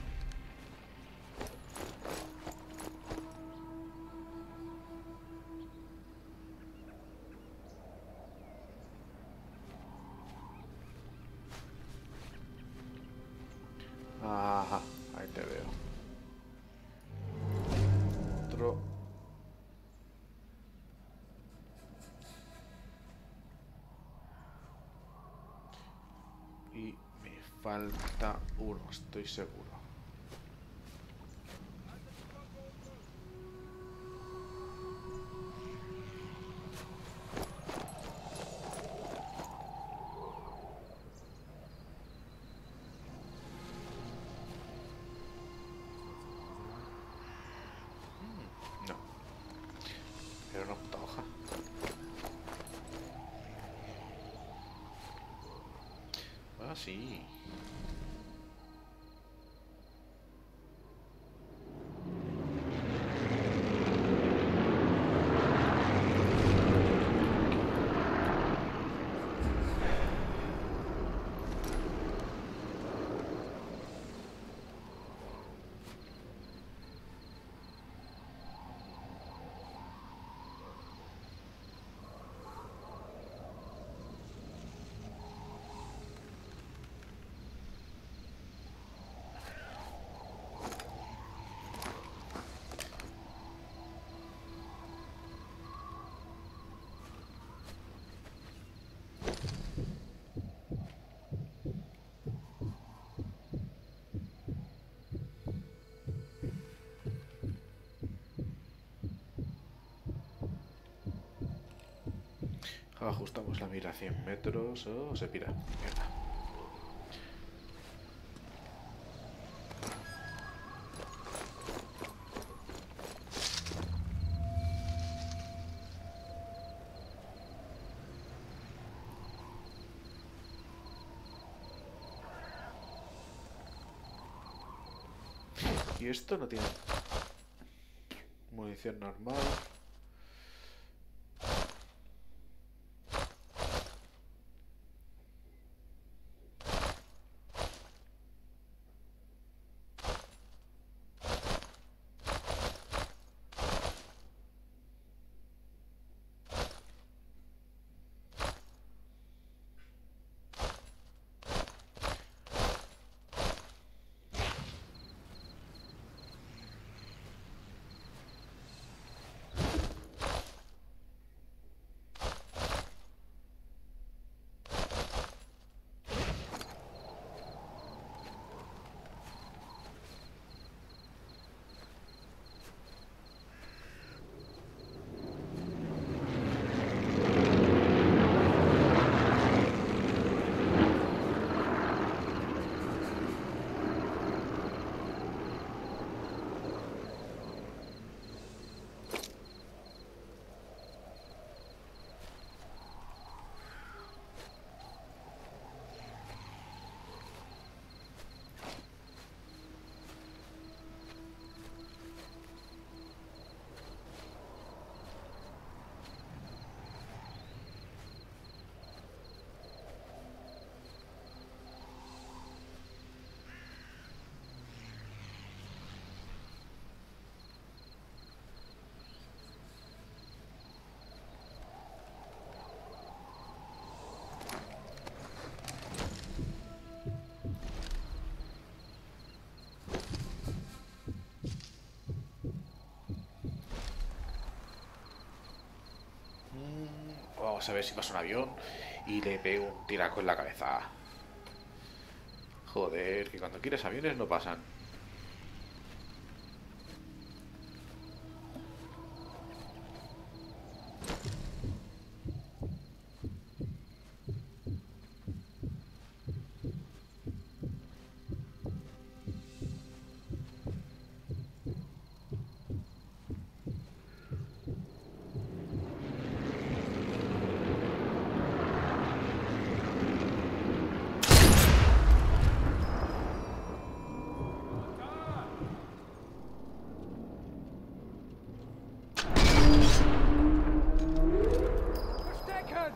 Ajá, ahí te veo. Otro. Y me falta uno, estoy seguro. No. Era una puta hoja. Ah, sí. Ajustamos la mira a cien metros. Oh, se pira. Mierda. Y esto no tiene munición normal. a saber si pasa un avión y le pego un tiraco en la cabeza. Joder, que cuando quieres aviones no pasan. Verstecken!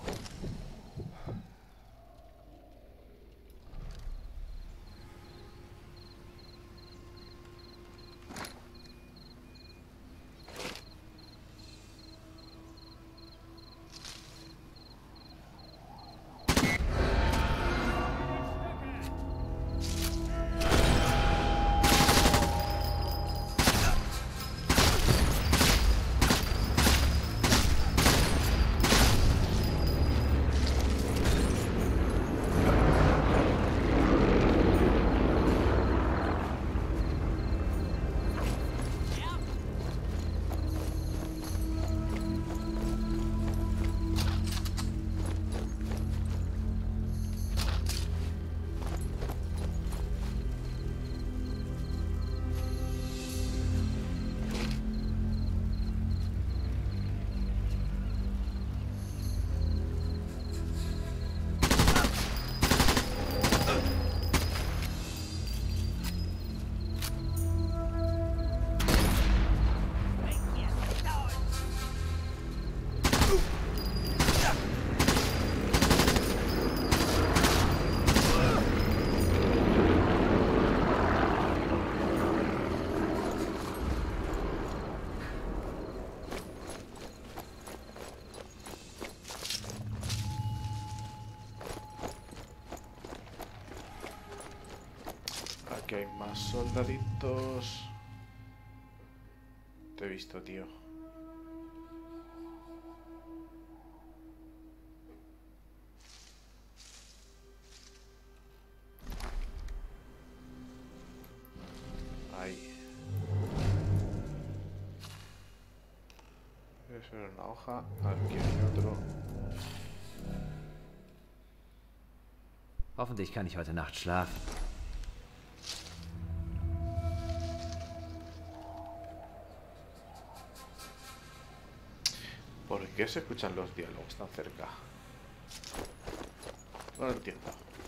Aquí hay más soldaditos. Te he visto, tío. Ahí. Eso era una hoja. Aquí hay otro. Hoffentlich kann ich heute Nacht schlafen. ¿Por qué se escuchan los diálogos tan cerca? No lo entiendo.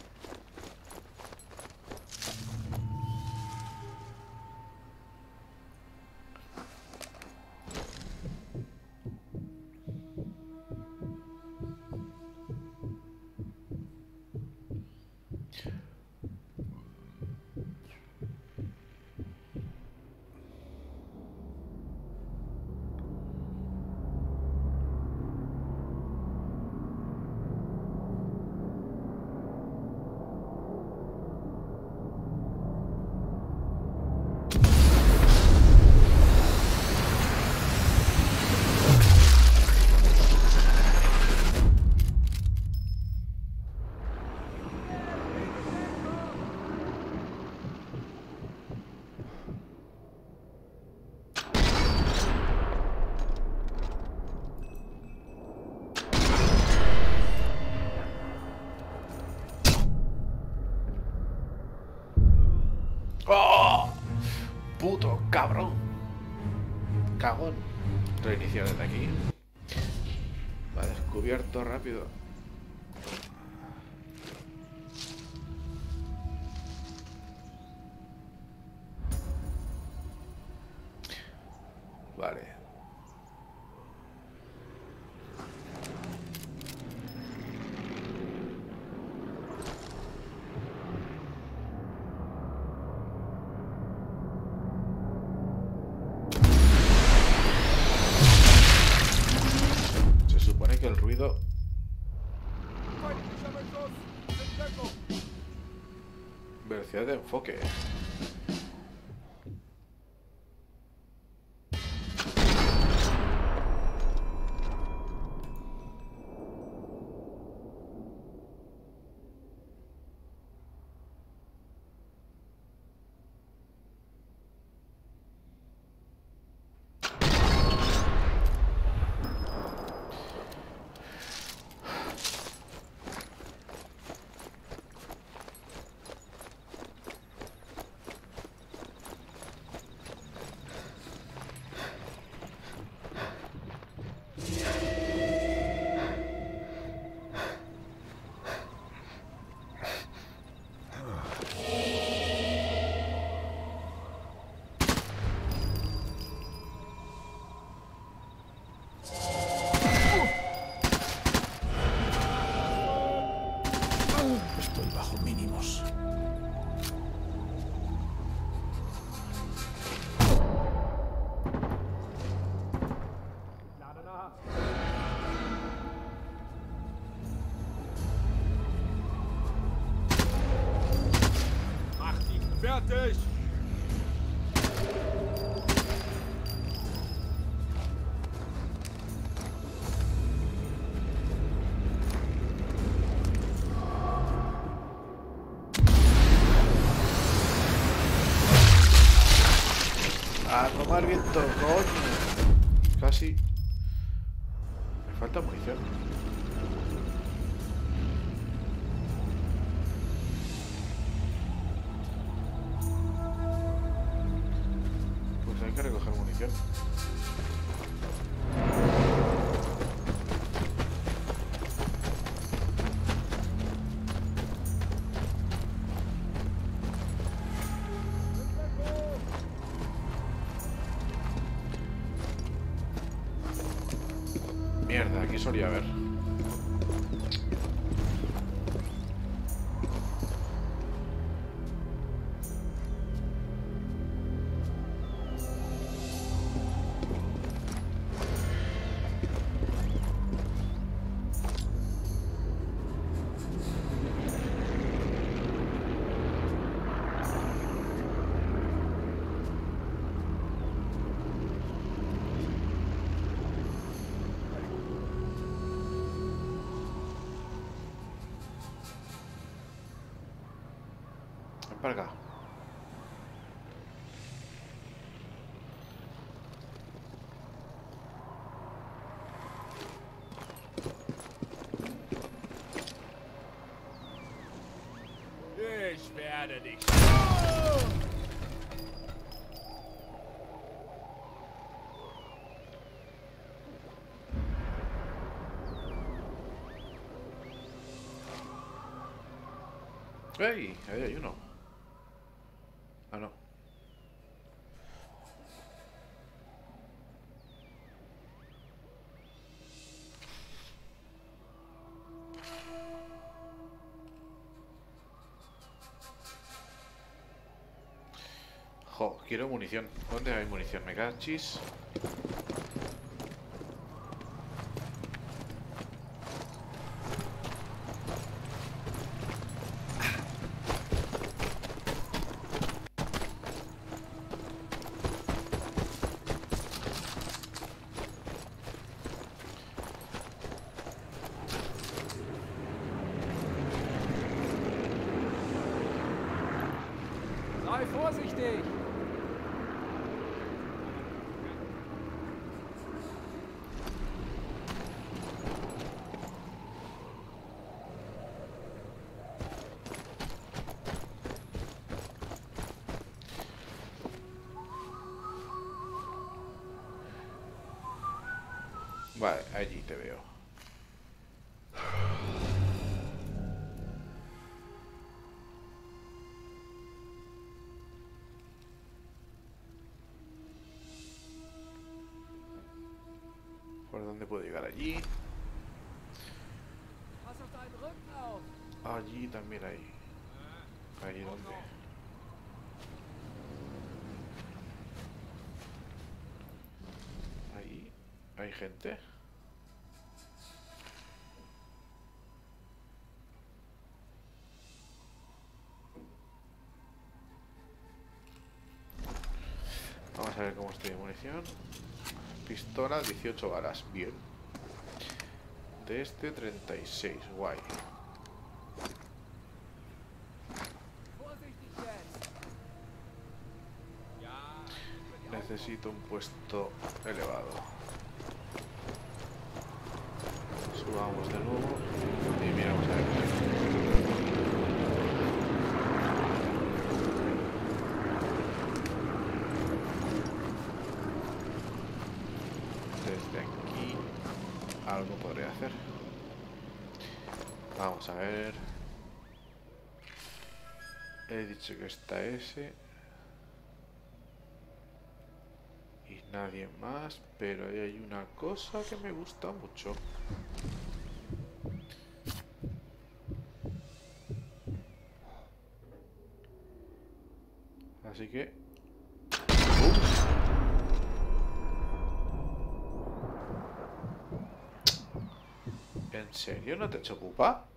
¡Oh! ¡Puto cabrón! Cagón. Reinicio desde aquí. Va descubierto rápido. Vale. Se supone que el ruido... Feindlicher Beschuss! Entdeckung! Velocidad de enfoque. Fertig! A tomar viento, coño. Casi. Me falta munición. Pues hay que recoger munición. Mierda, aquí solía haber. Ven para acá. Ich werde dich. ¡Ey! Ahí hay uno. Ah, no. Jo, quiero munición. ¿Dónde hay munición? ¿Me cachis? Sei vorsichtig! Vale, allí te veo. ¿Por dónde puedo llegar? Allí. Pass auf deinen Rücken auf! Allí también hay. ¿Allí dónde? Ahí. ¿Hay gente? Vamos a ver cómo estoy de munición. Pistola, dieciocho balas. Bien. De este, treinta y seis. Guay. Vorsichtig jetzt! Necesito un puesto elevado. Subamos de nuevo. Y miramos a ver. Desde aquí algo podría hacer. Vamos a ver. He dicho que está ese. Y nadie más. Pero ahí hay una cosa que me gusta mucho. Así que... ¿En serio no te he hecho pupa?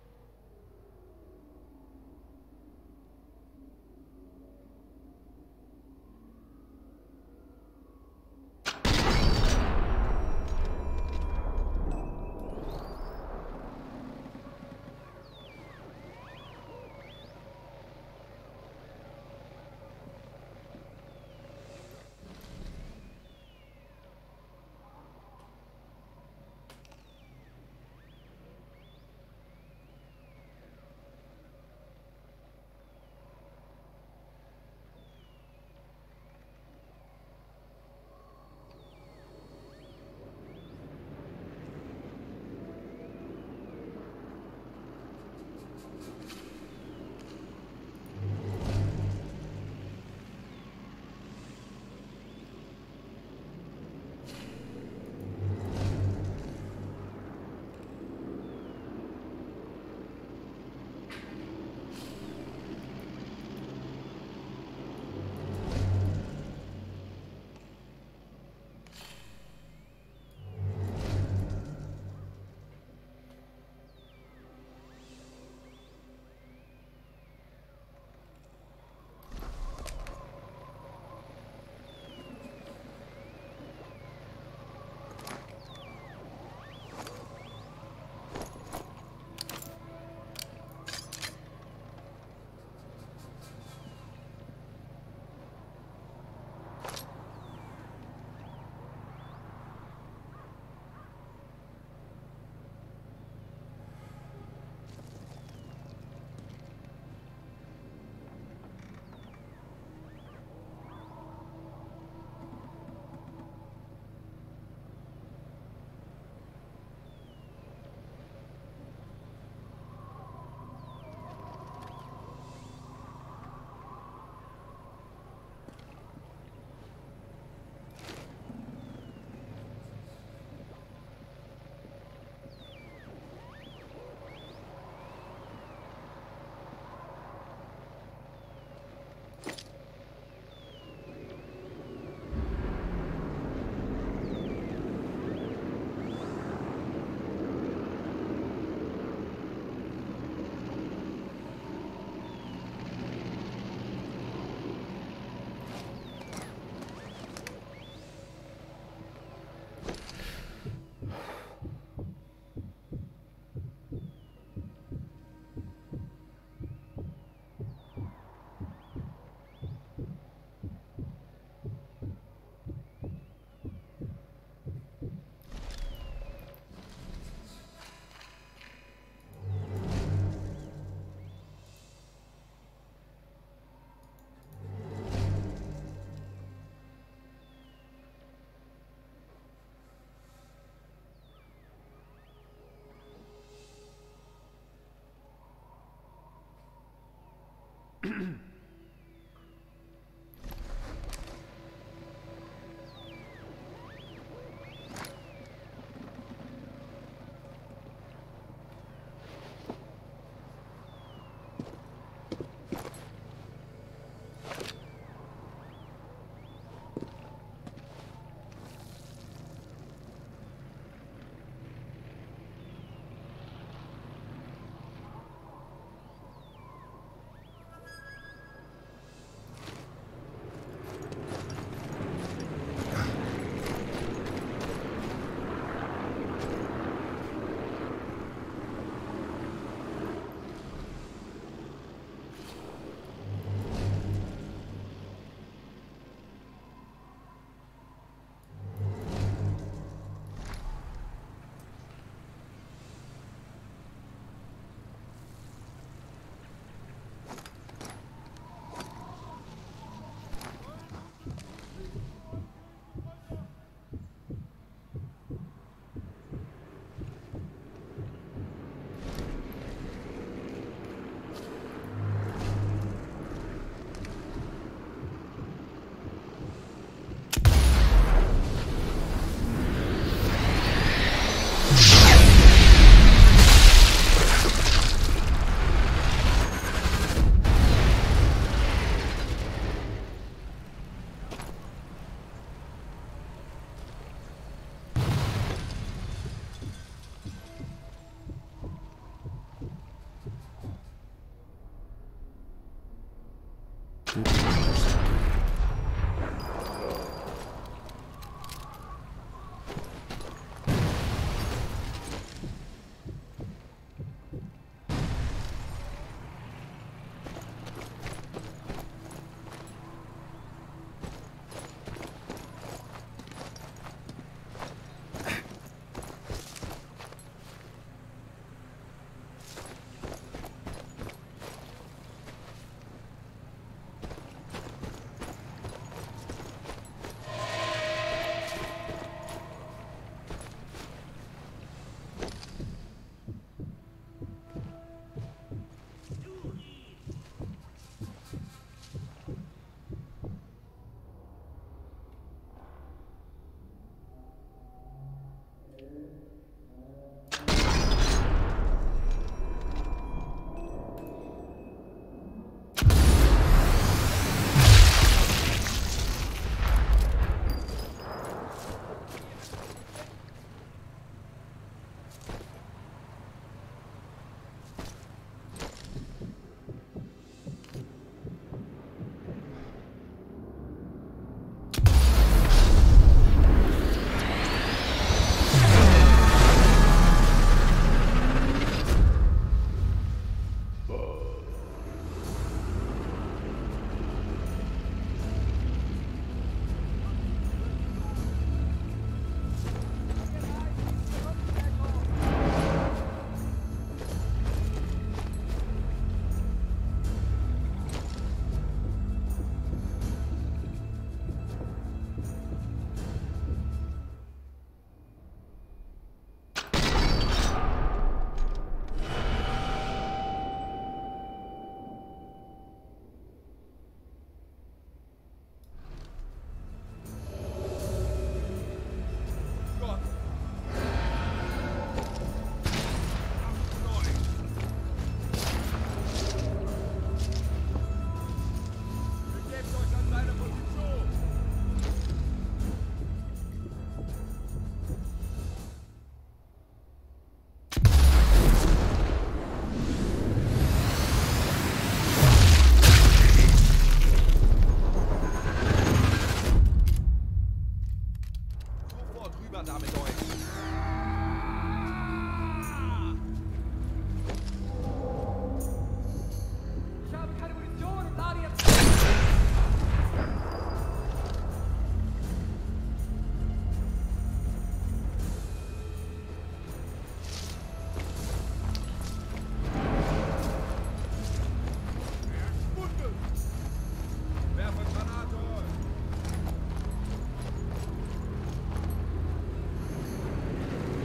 Granate!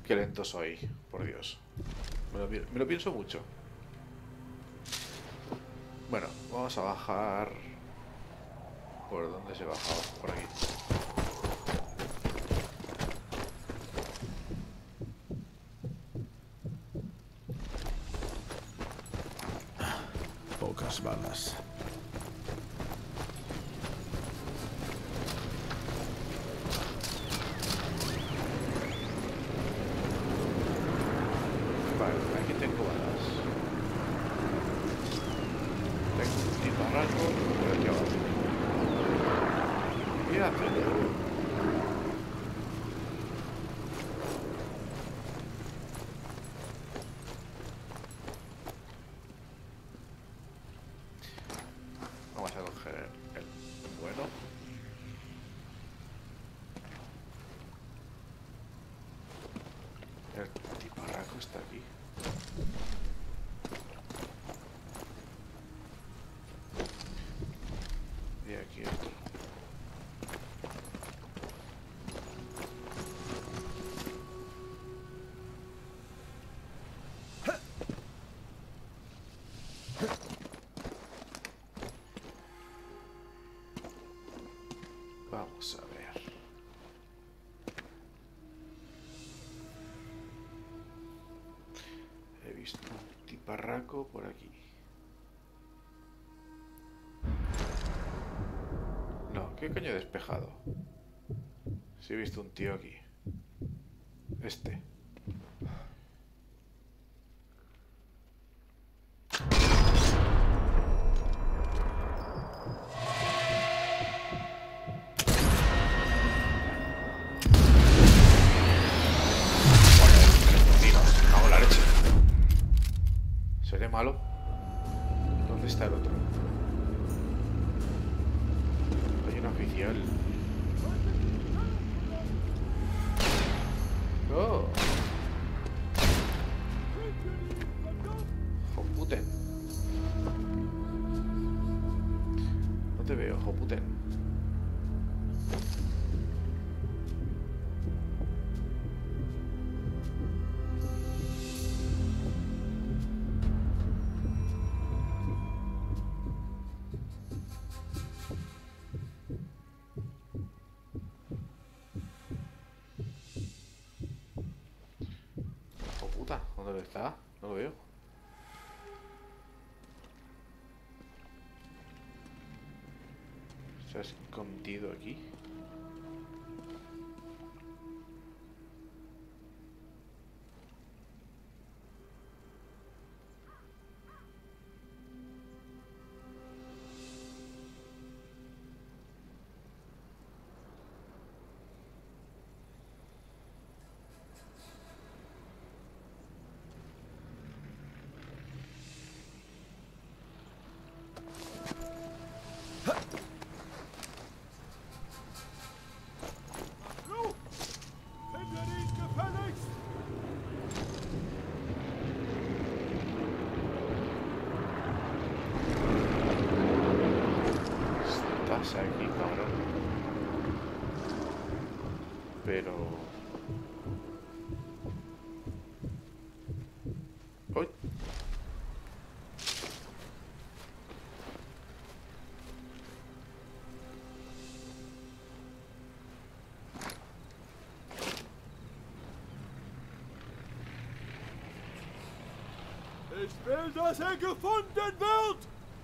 Qué lento soy, por Dios. Me lo, me lo pienso mucho. Bueno, vamos a bajar... ¿Por dónde se bajaba? Por aquí. Pocas balas. Vale, aquí tengo balas. Tengo un tiparraco por aquí abajo. Fíjate. Vamos a coger el bueno. El tiparraco está aquí. Y aquí otro. Vamos a ver. He visto un tiparraco por aquí. No, ¿qué coño he despejado? Si he visto un tío aquí. Este. Vamos, la leche. ¿Seré malo? ¿Dónde está el otro? Hay un oficial. ¡Oh! Joputen. No te veo, Joputen. Joputa, ¿dónde está? No lo veo. Se ha escondido aquí. Estás aquí, cabrón. Pero... ¡Uy! Ich will, dass er gefunden wird!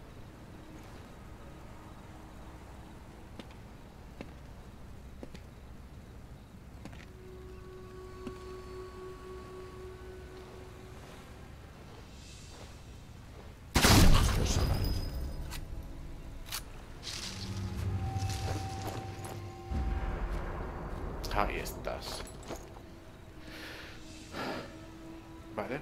Ahí estás. Vale.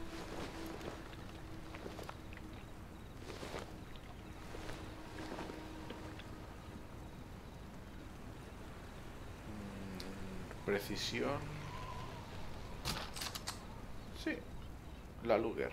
Precisión. Sí. La Luger.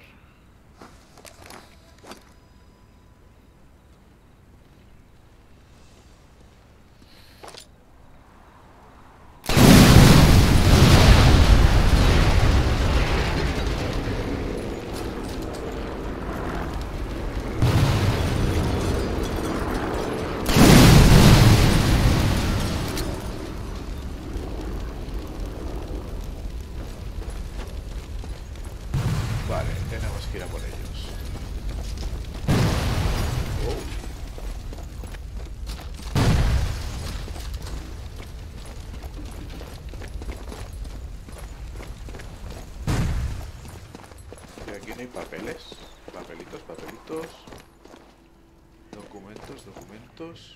aquí no hay papeles. Papelitos, papelitos. Documentos, documentos.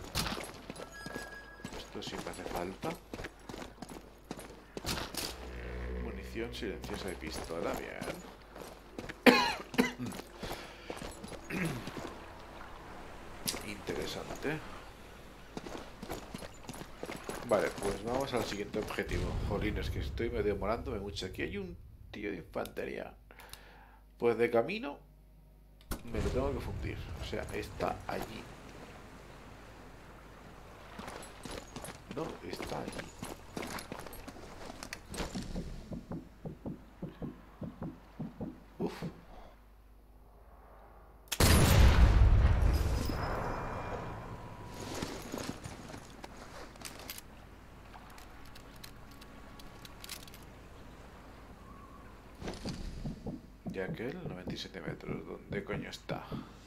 Esto sí me hace falta. Munición silenciosa de pistola, bien. Interesante. Vale, pues vamos al siguiente objetivo. Jolines, que estoy medio demorándome mucho. Aquí hay un tío de infantería. Pues de camino me lo tengo que fundir. O sea, está allí. No, está allí. Uf. Y aquel, noventa y siete metros. ¿Dónde coño está?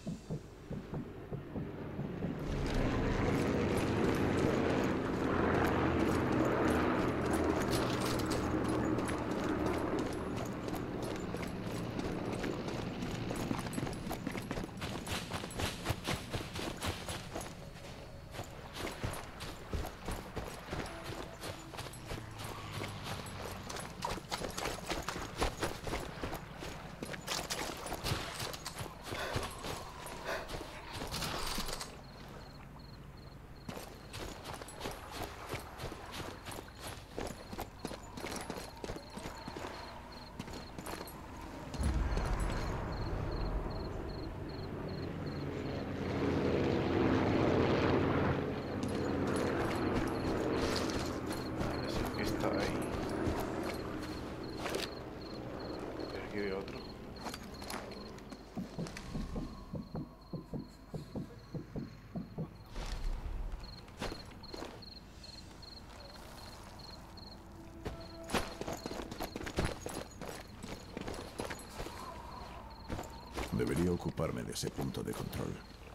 Debería ocuparme de ese punto de control.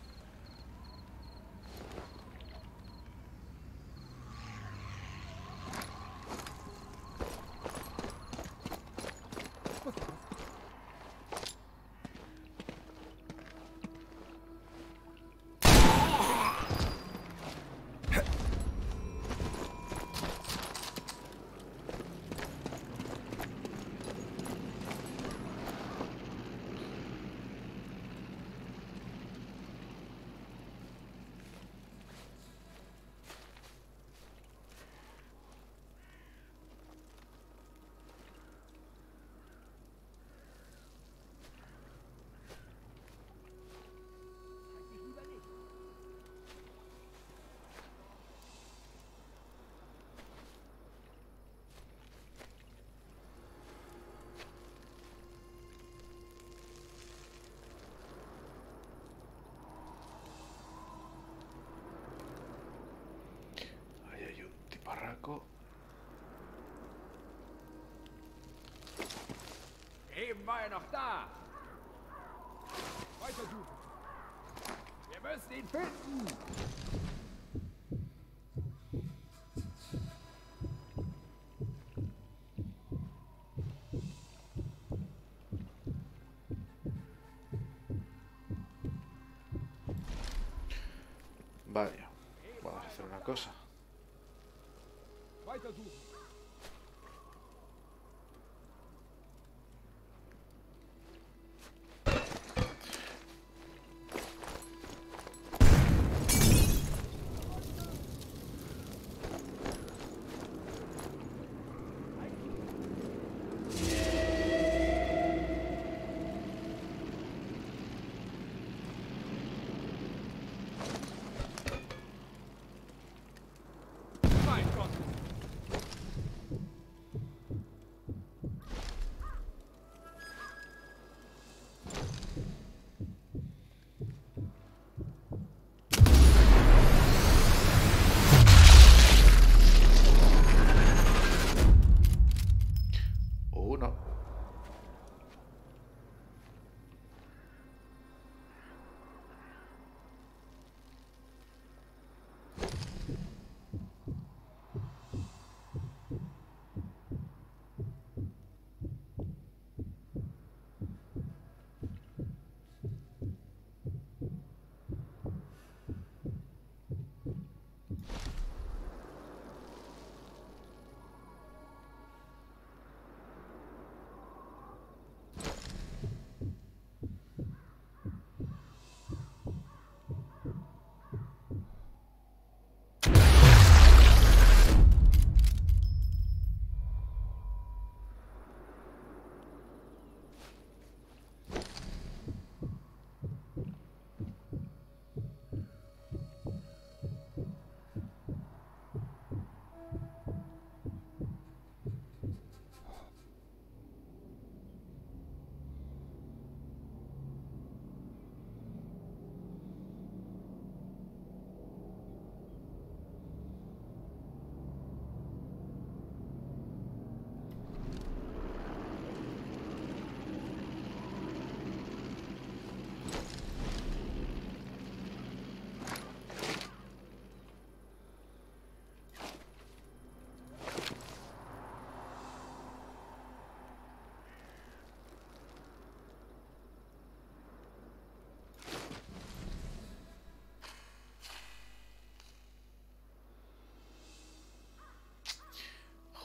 Barraco. Eben war er noch da. Weiter suchen. Wir müssen ihn finden. Vaya, vamos a hacer una cosa. Weiter suchen.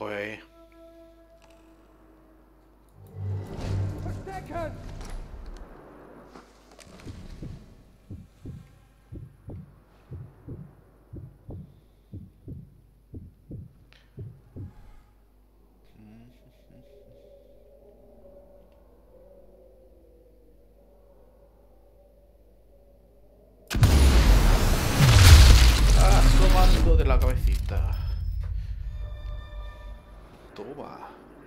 Joder. Verstecken! Asomando de la cabecita. Toma.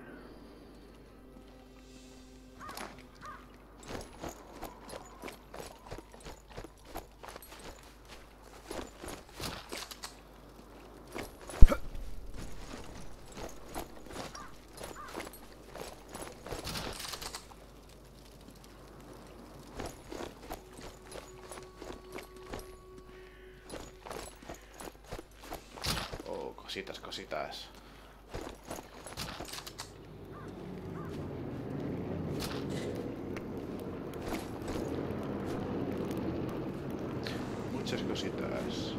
Oh, cositas, cositas. Muchas cositas.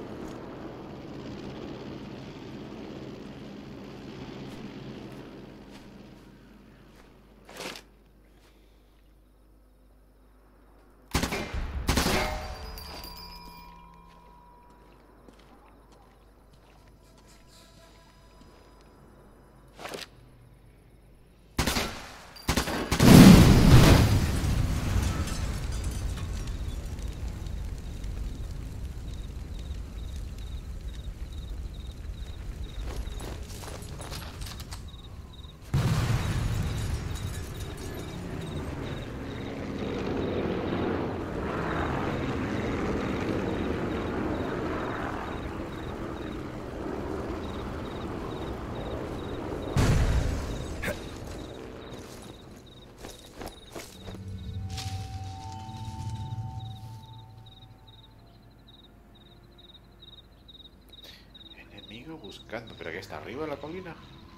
Enemigo buscando, pero que está arriba de la colina.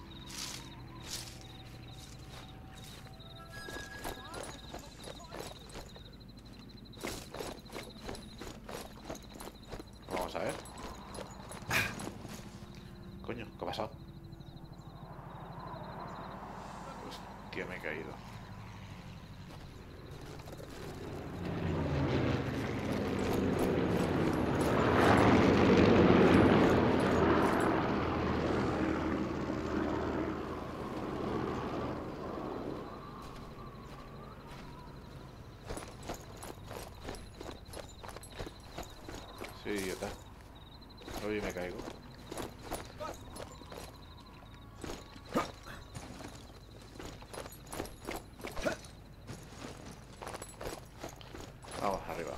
Vamos a ver. Coño, ¿qué ha pasado? Hostia, me he caído. Soy idiota. Hoy me caigo. Vamos, arriba.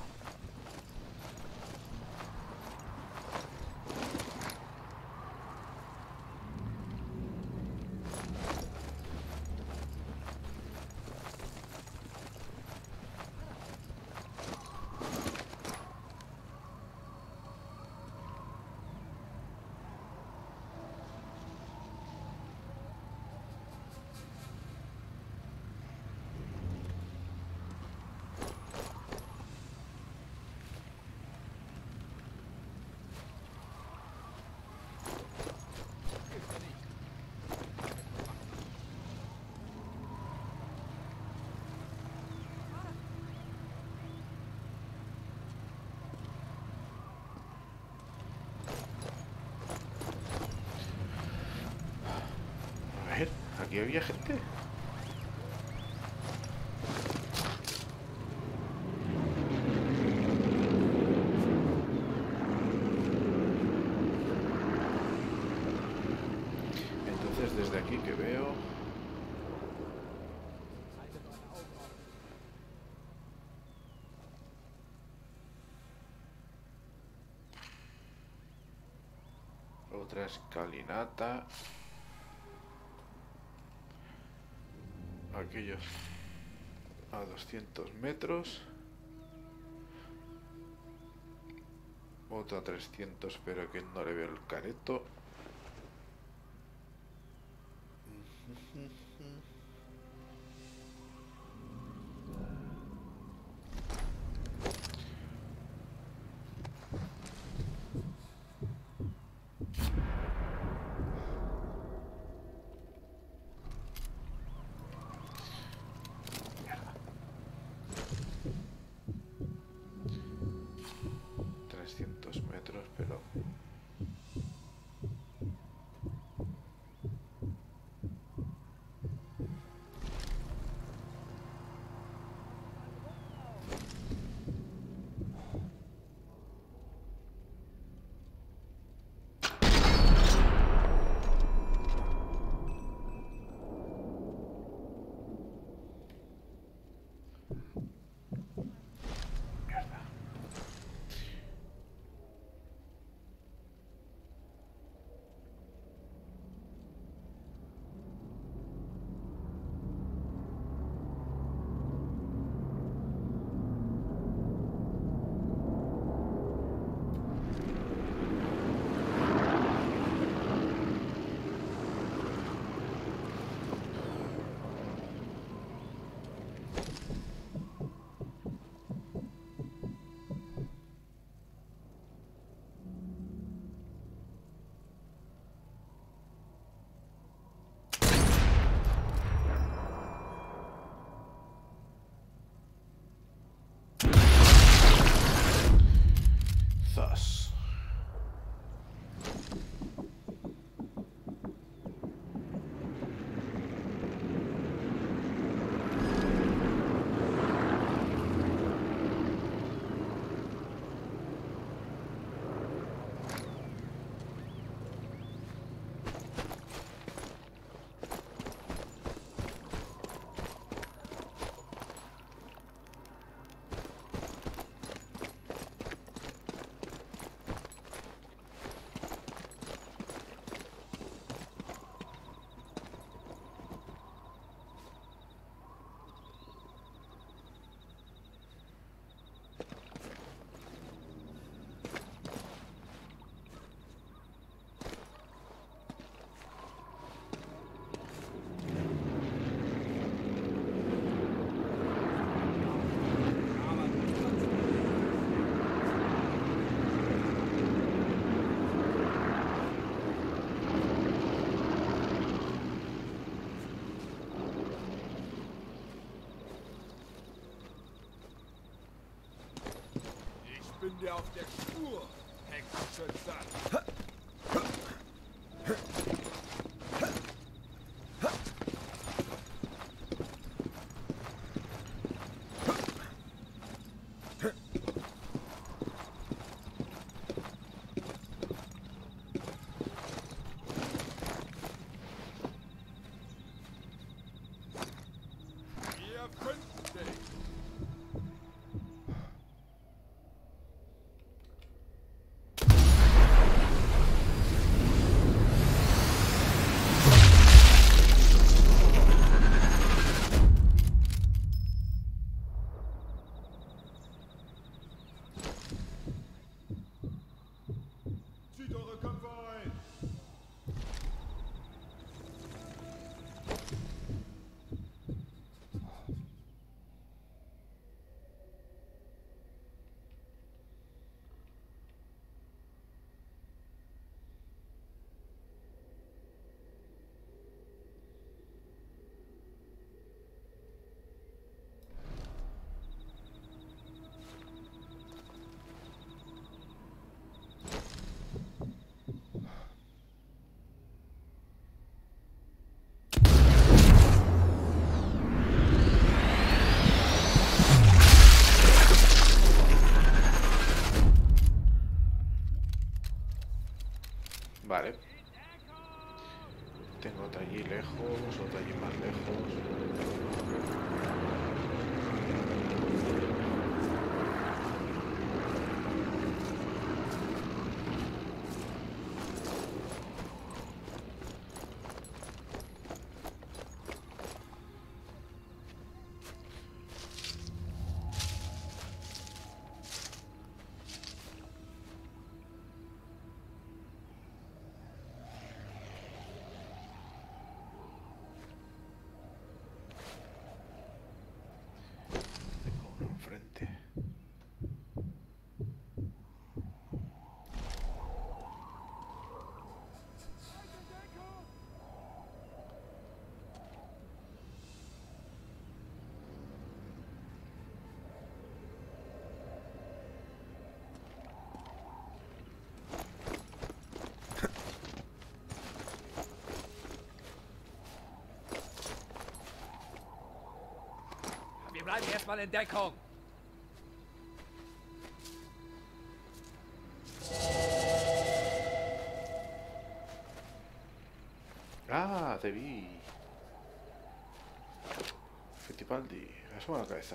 A ver, aquí había gente. Entonces desde aquí que veo... Otra escalinata. Aquellos a doscientos metros. Otro a trescientos, pero que no le veo el careto. wir auf der Spur, Hexenschützer. Wir finden dich. Zieht eure Köpfe ein! Vale. Tengo otra allí lejos, otra allí más lejos. Tengo uno enfrente. Wir bleiben erstmal in Deckung. Ah, te vi. Fittipaldi, asoma la cabeza.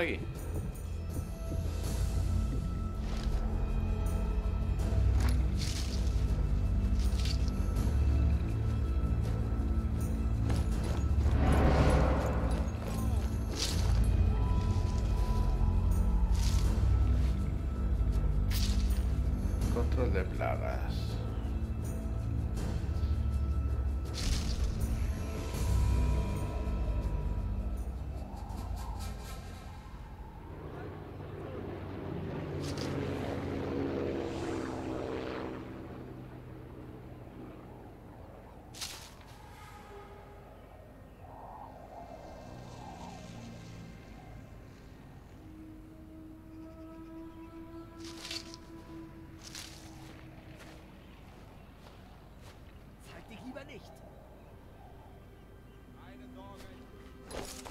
aquí. Control de plagas. Zeig dich lieber nicht. Keine Sorge.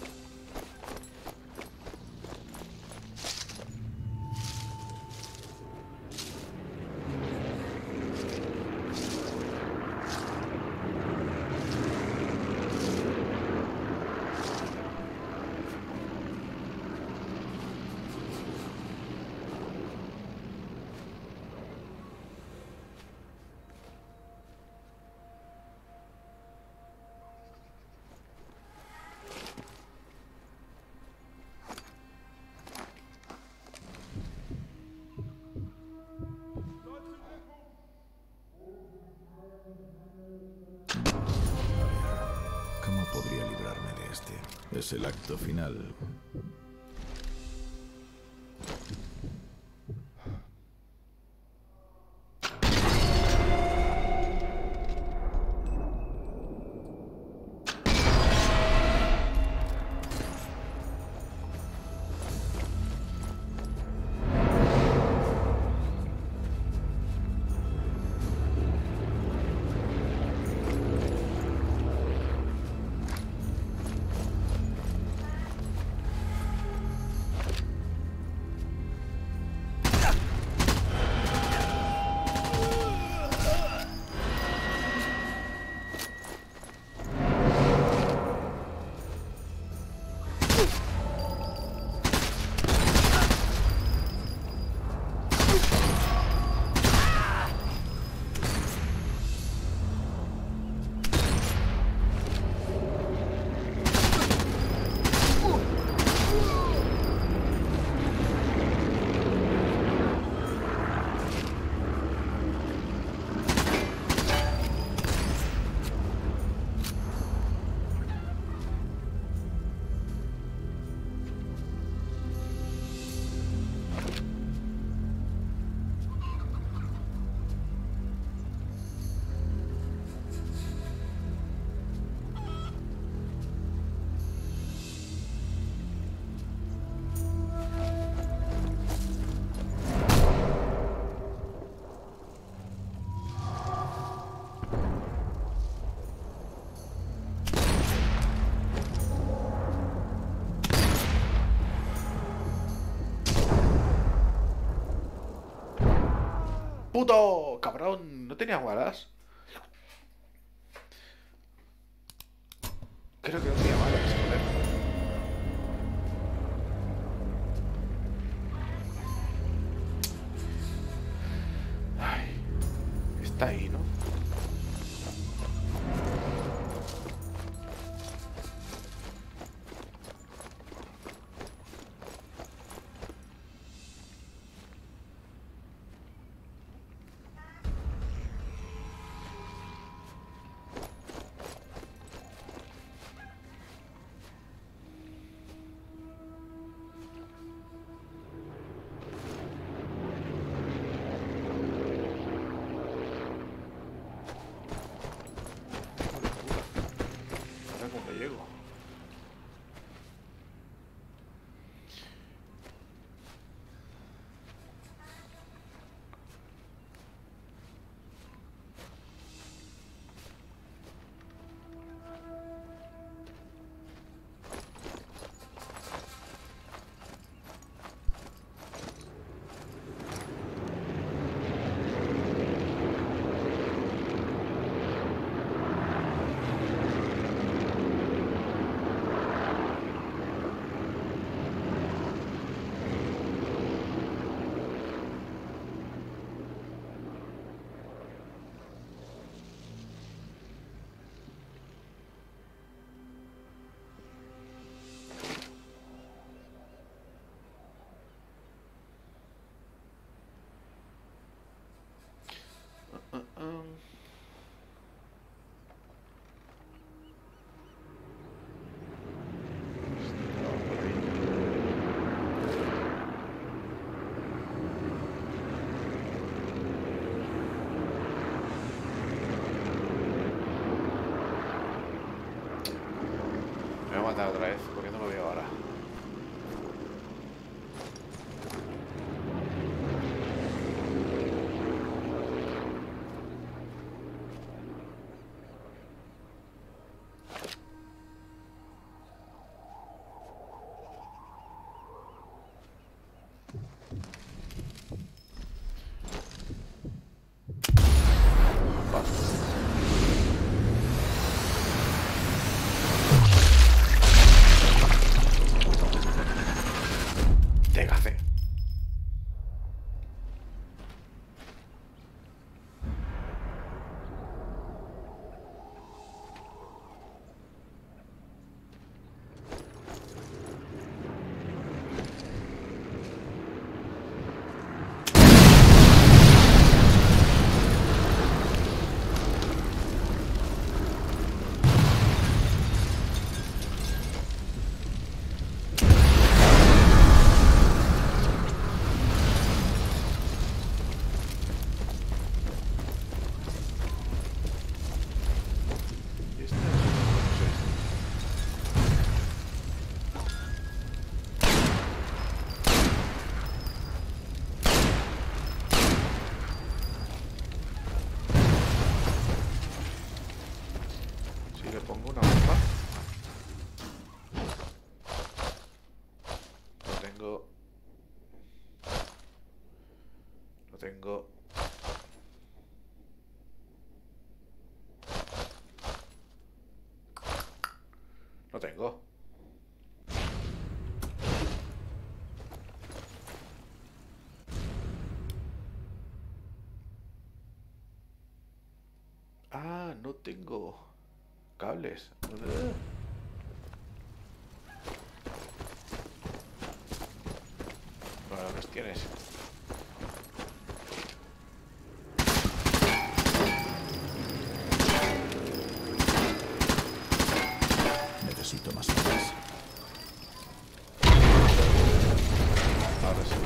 ¿Cómo podría librarme de este? Es el acto final. ¡Puto! ¡Cabrón! ¿No tenía balas? Creo que no tenía balas, joder. Ay, está ahí, ¿no? matar otra vez, porque no lo veo ahora. Te café. Tengo... No tengo. Ah, no tengo cables. Bueno, los tienes. Necesito más balas. Ahora sí.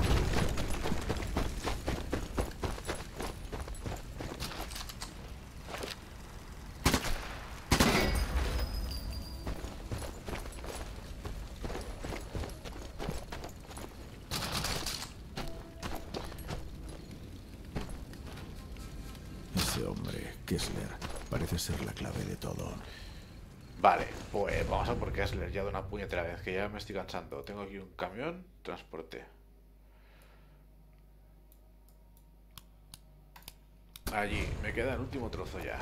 Ese hombre, Kessler, parece ser la clave de todo. Vale, pues vamos a por Kessler ya de una puñetera vez, que ya me estoy cansando. Tengo aquí un camión, transporte. Allí, me queda el último trozo ya.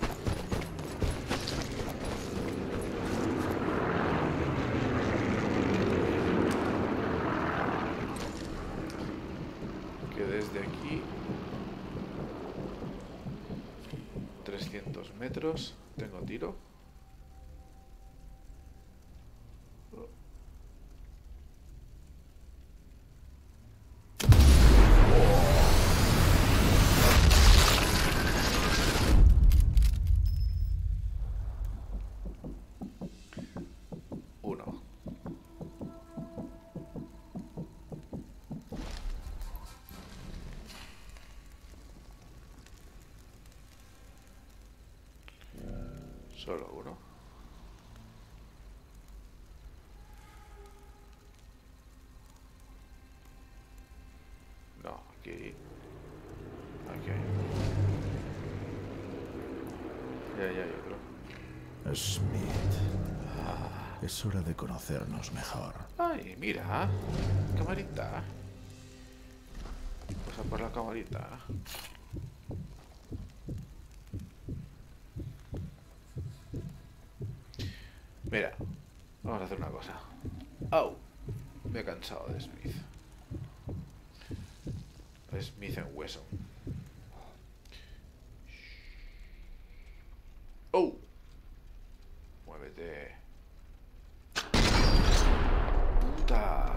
Que desde aquí... trescientos metros, tengo tiro. Uno. Solo uno. No, aquí. Aquí hay. Ya, ya hay otro. Smith. Es hora de conocernos mejor. Ay, mira. Camarita. Pasa por la camarita. Mira, vamos a hacer una cosa. Au, me he cansado de Smith. Smith en Wesson. Oh, muévete. Puta.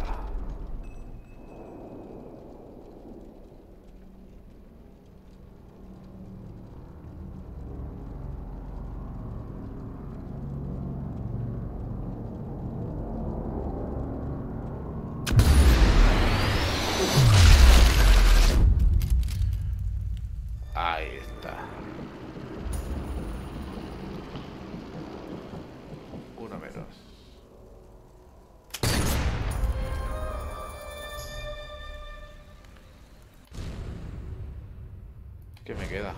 ¿Qué me queda?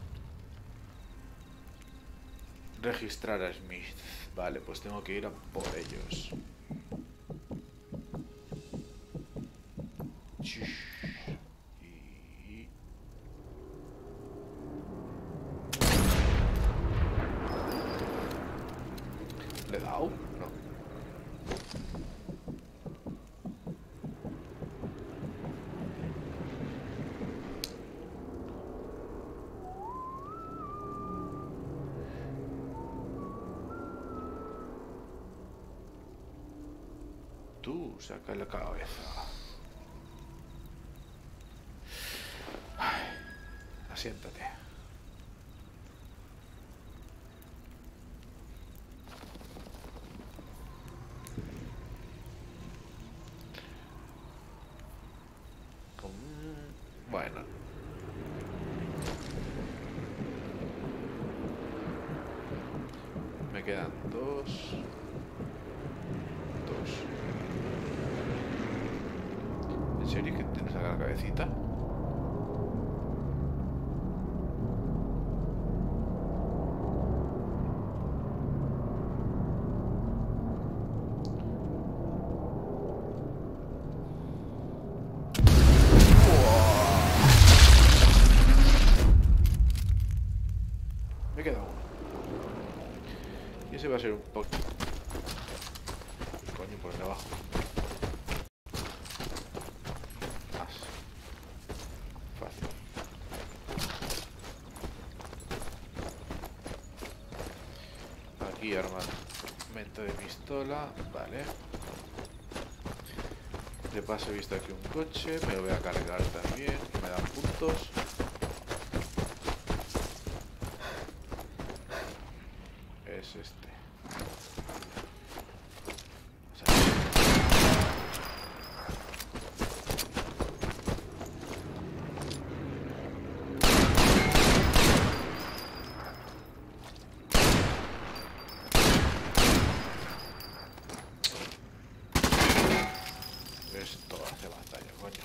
Registrar a Smith. Vale, pues tengo que ir a por ellos. Y... ¿le he dado? No. Tú, saca la cabeza. Ay, asiéntate. Mm, Bueno. Me quedan dos. Dos. ¿En serio que tienes acá la cabecita? Me queda uno. Y ese va a ser un poco... Coño, por el de abajo. Más. Fácil. Aquí armamento de pistola. Vale. De paso he visto aquí un coche. Me lo voy a cargar también. Que me dan puntos. Es este. O sea, esto hace batalla, coño.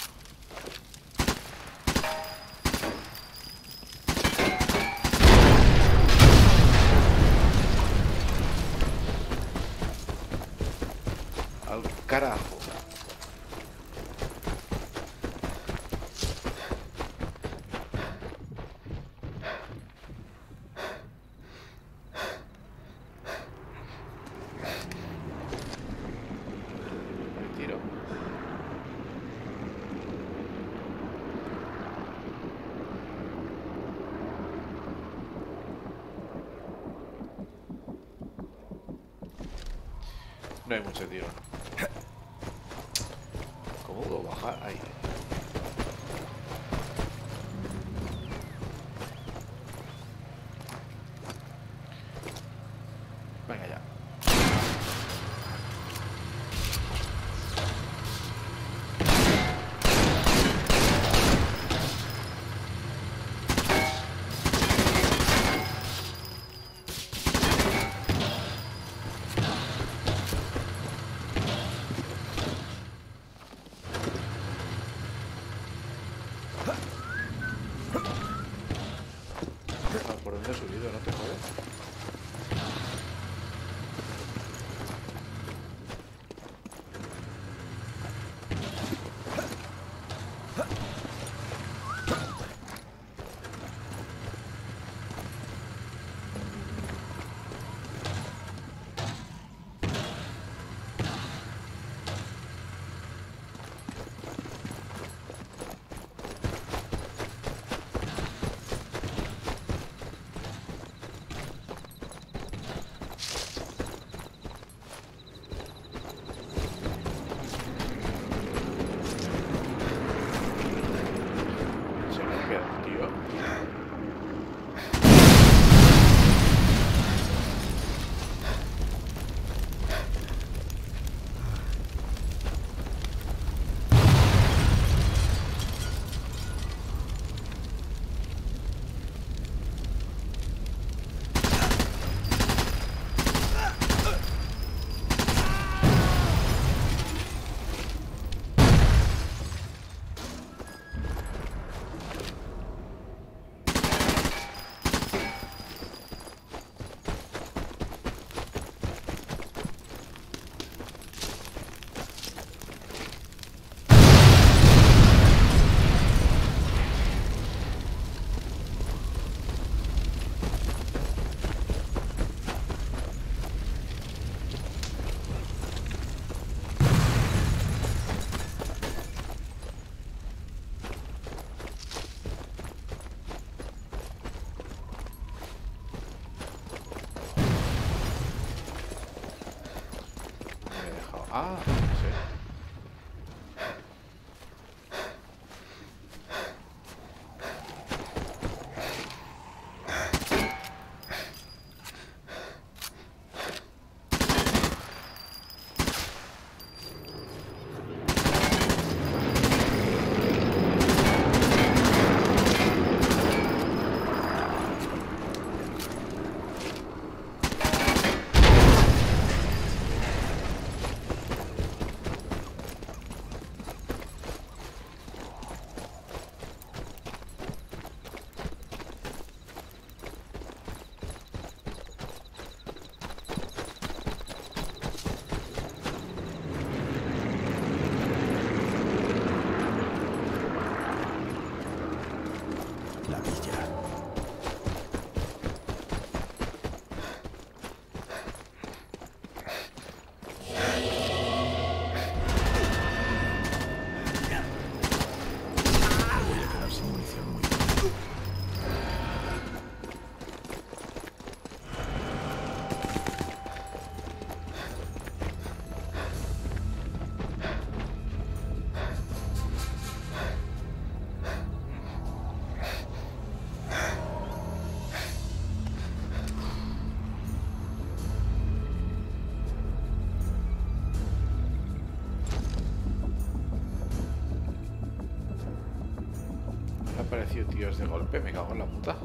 Al carajo. Me tiro. No hay mucho tiro. ¿Cómo puedo bajar? Ahí. Venga ya. Ah, ¿por dónde he subido? ¿No te jodes? Ah, no sé. La villa. Voy a quedar sin munición muy pronto. Me ha aparecido tíos de golpe, me cago en la puta.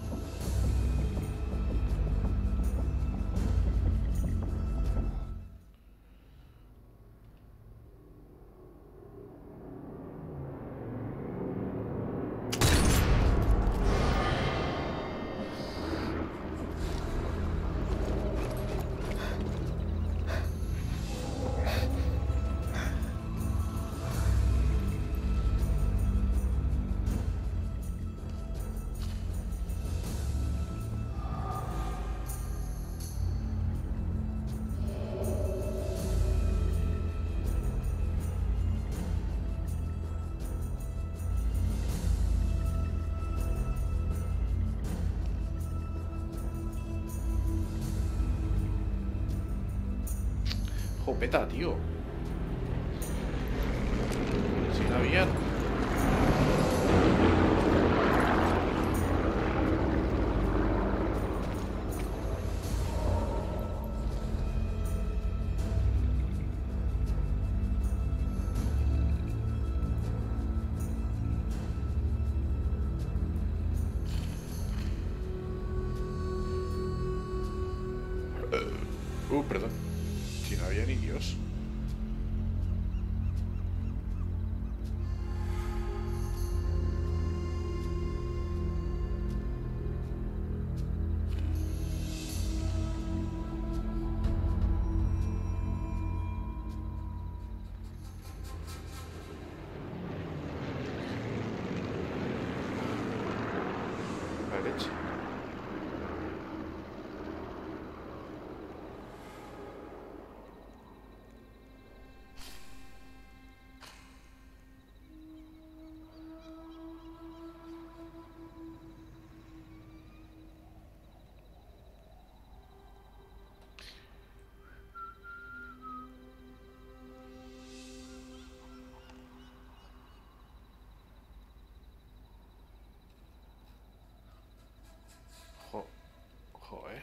Jopeta, tío. Sin avión. Uh, perdón. Si no había ni Dios. La leche. Jo, joder.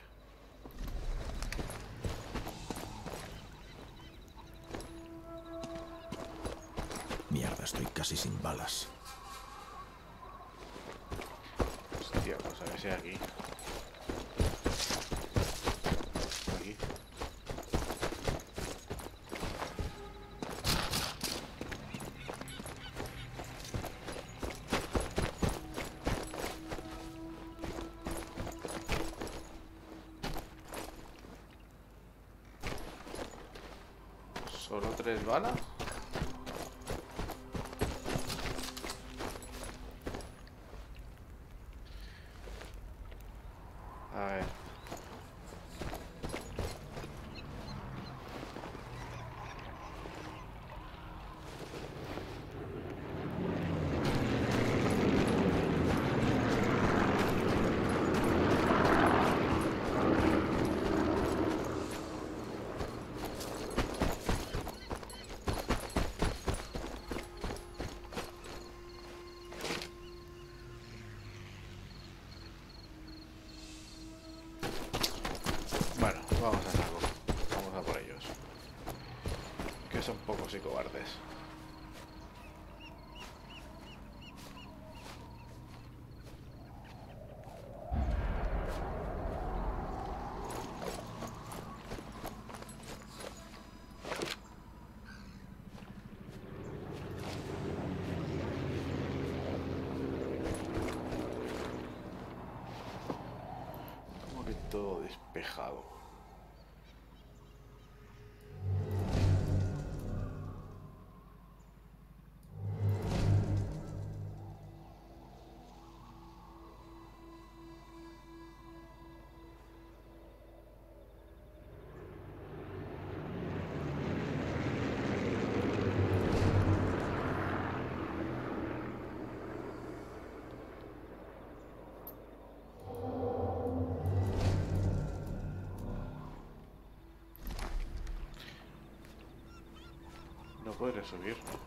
Mierda, estoy casi sin balas. Hostia, pues a ver si hay aquí. Aquí. ¿Solo tres balas? A ver. Vamos a saco. Vamos a por ellos. Que son pocos y cobardes. Como que todo despejado. No podré subir, ¿no?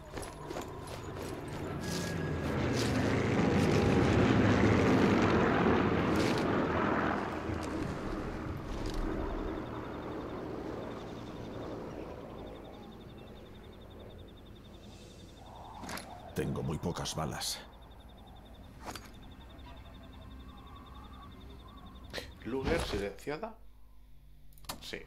Tengo muy pocas balas. Luger silenciada. Sí.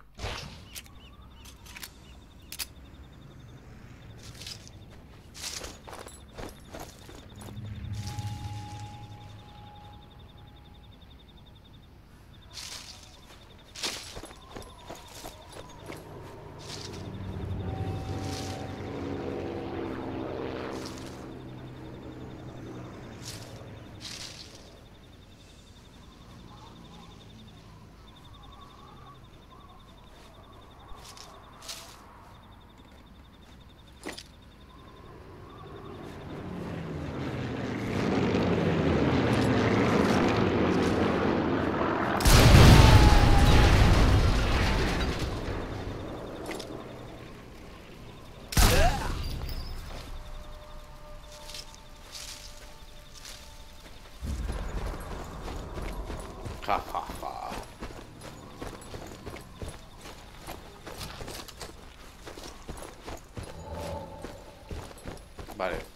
Ja, ja, ja. Vale.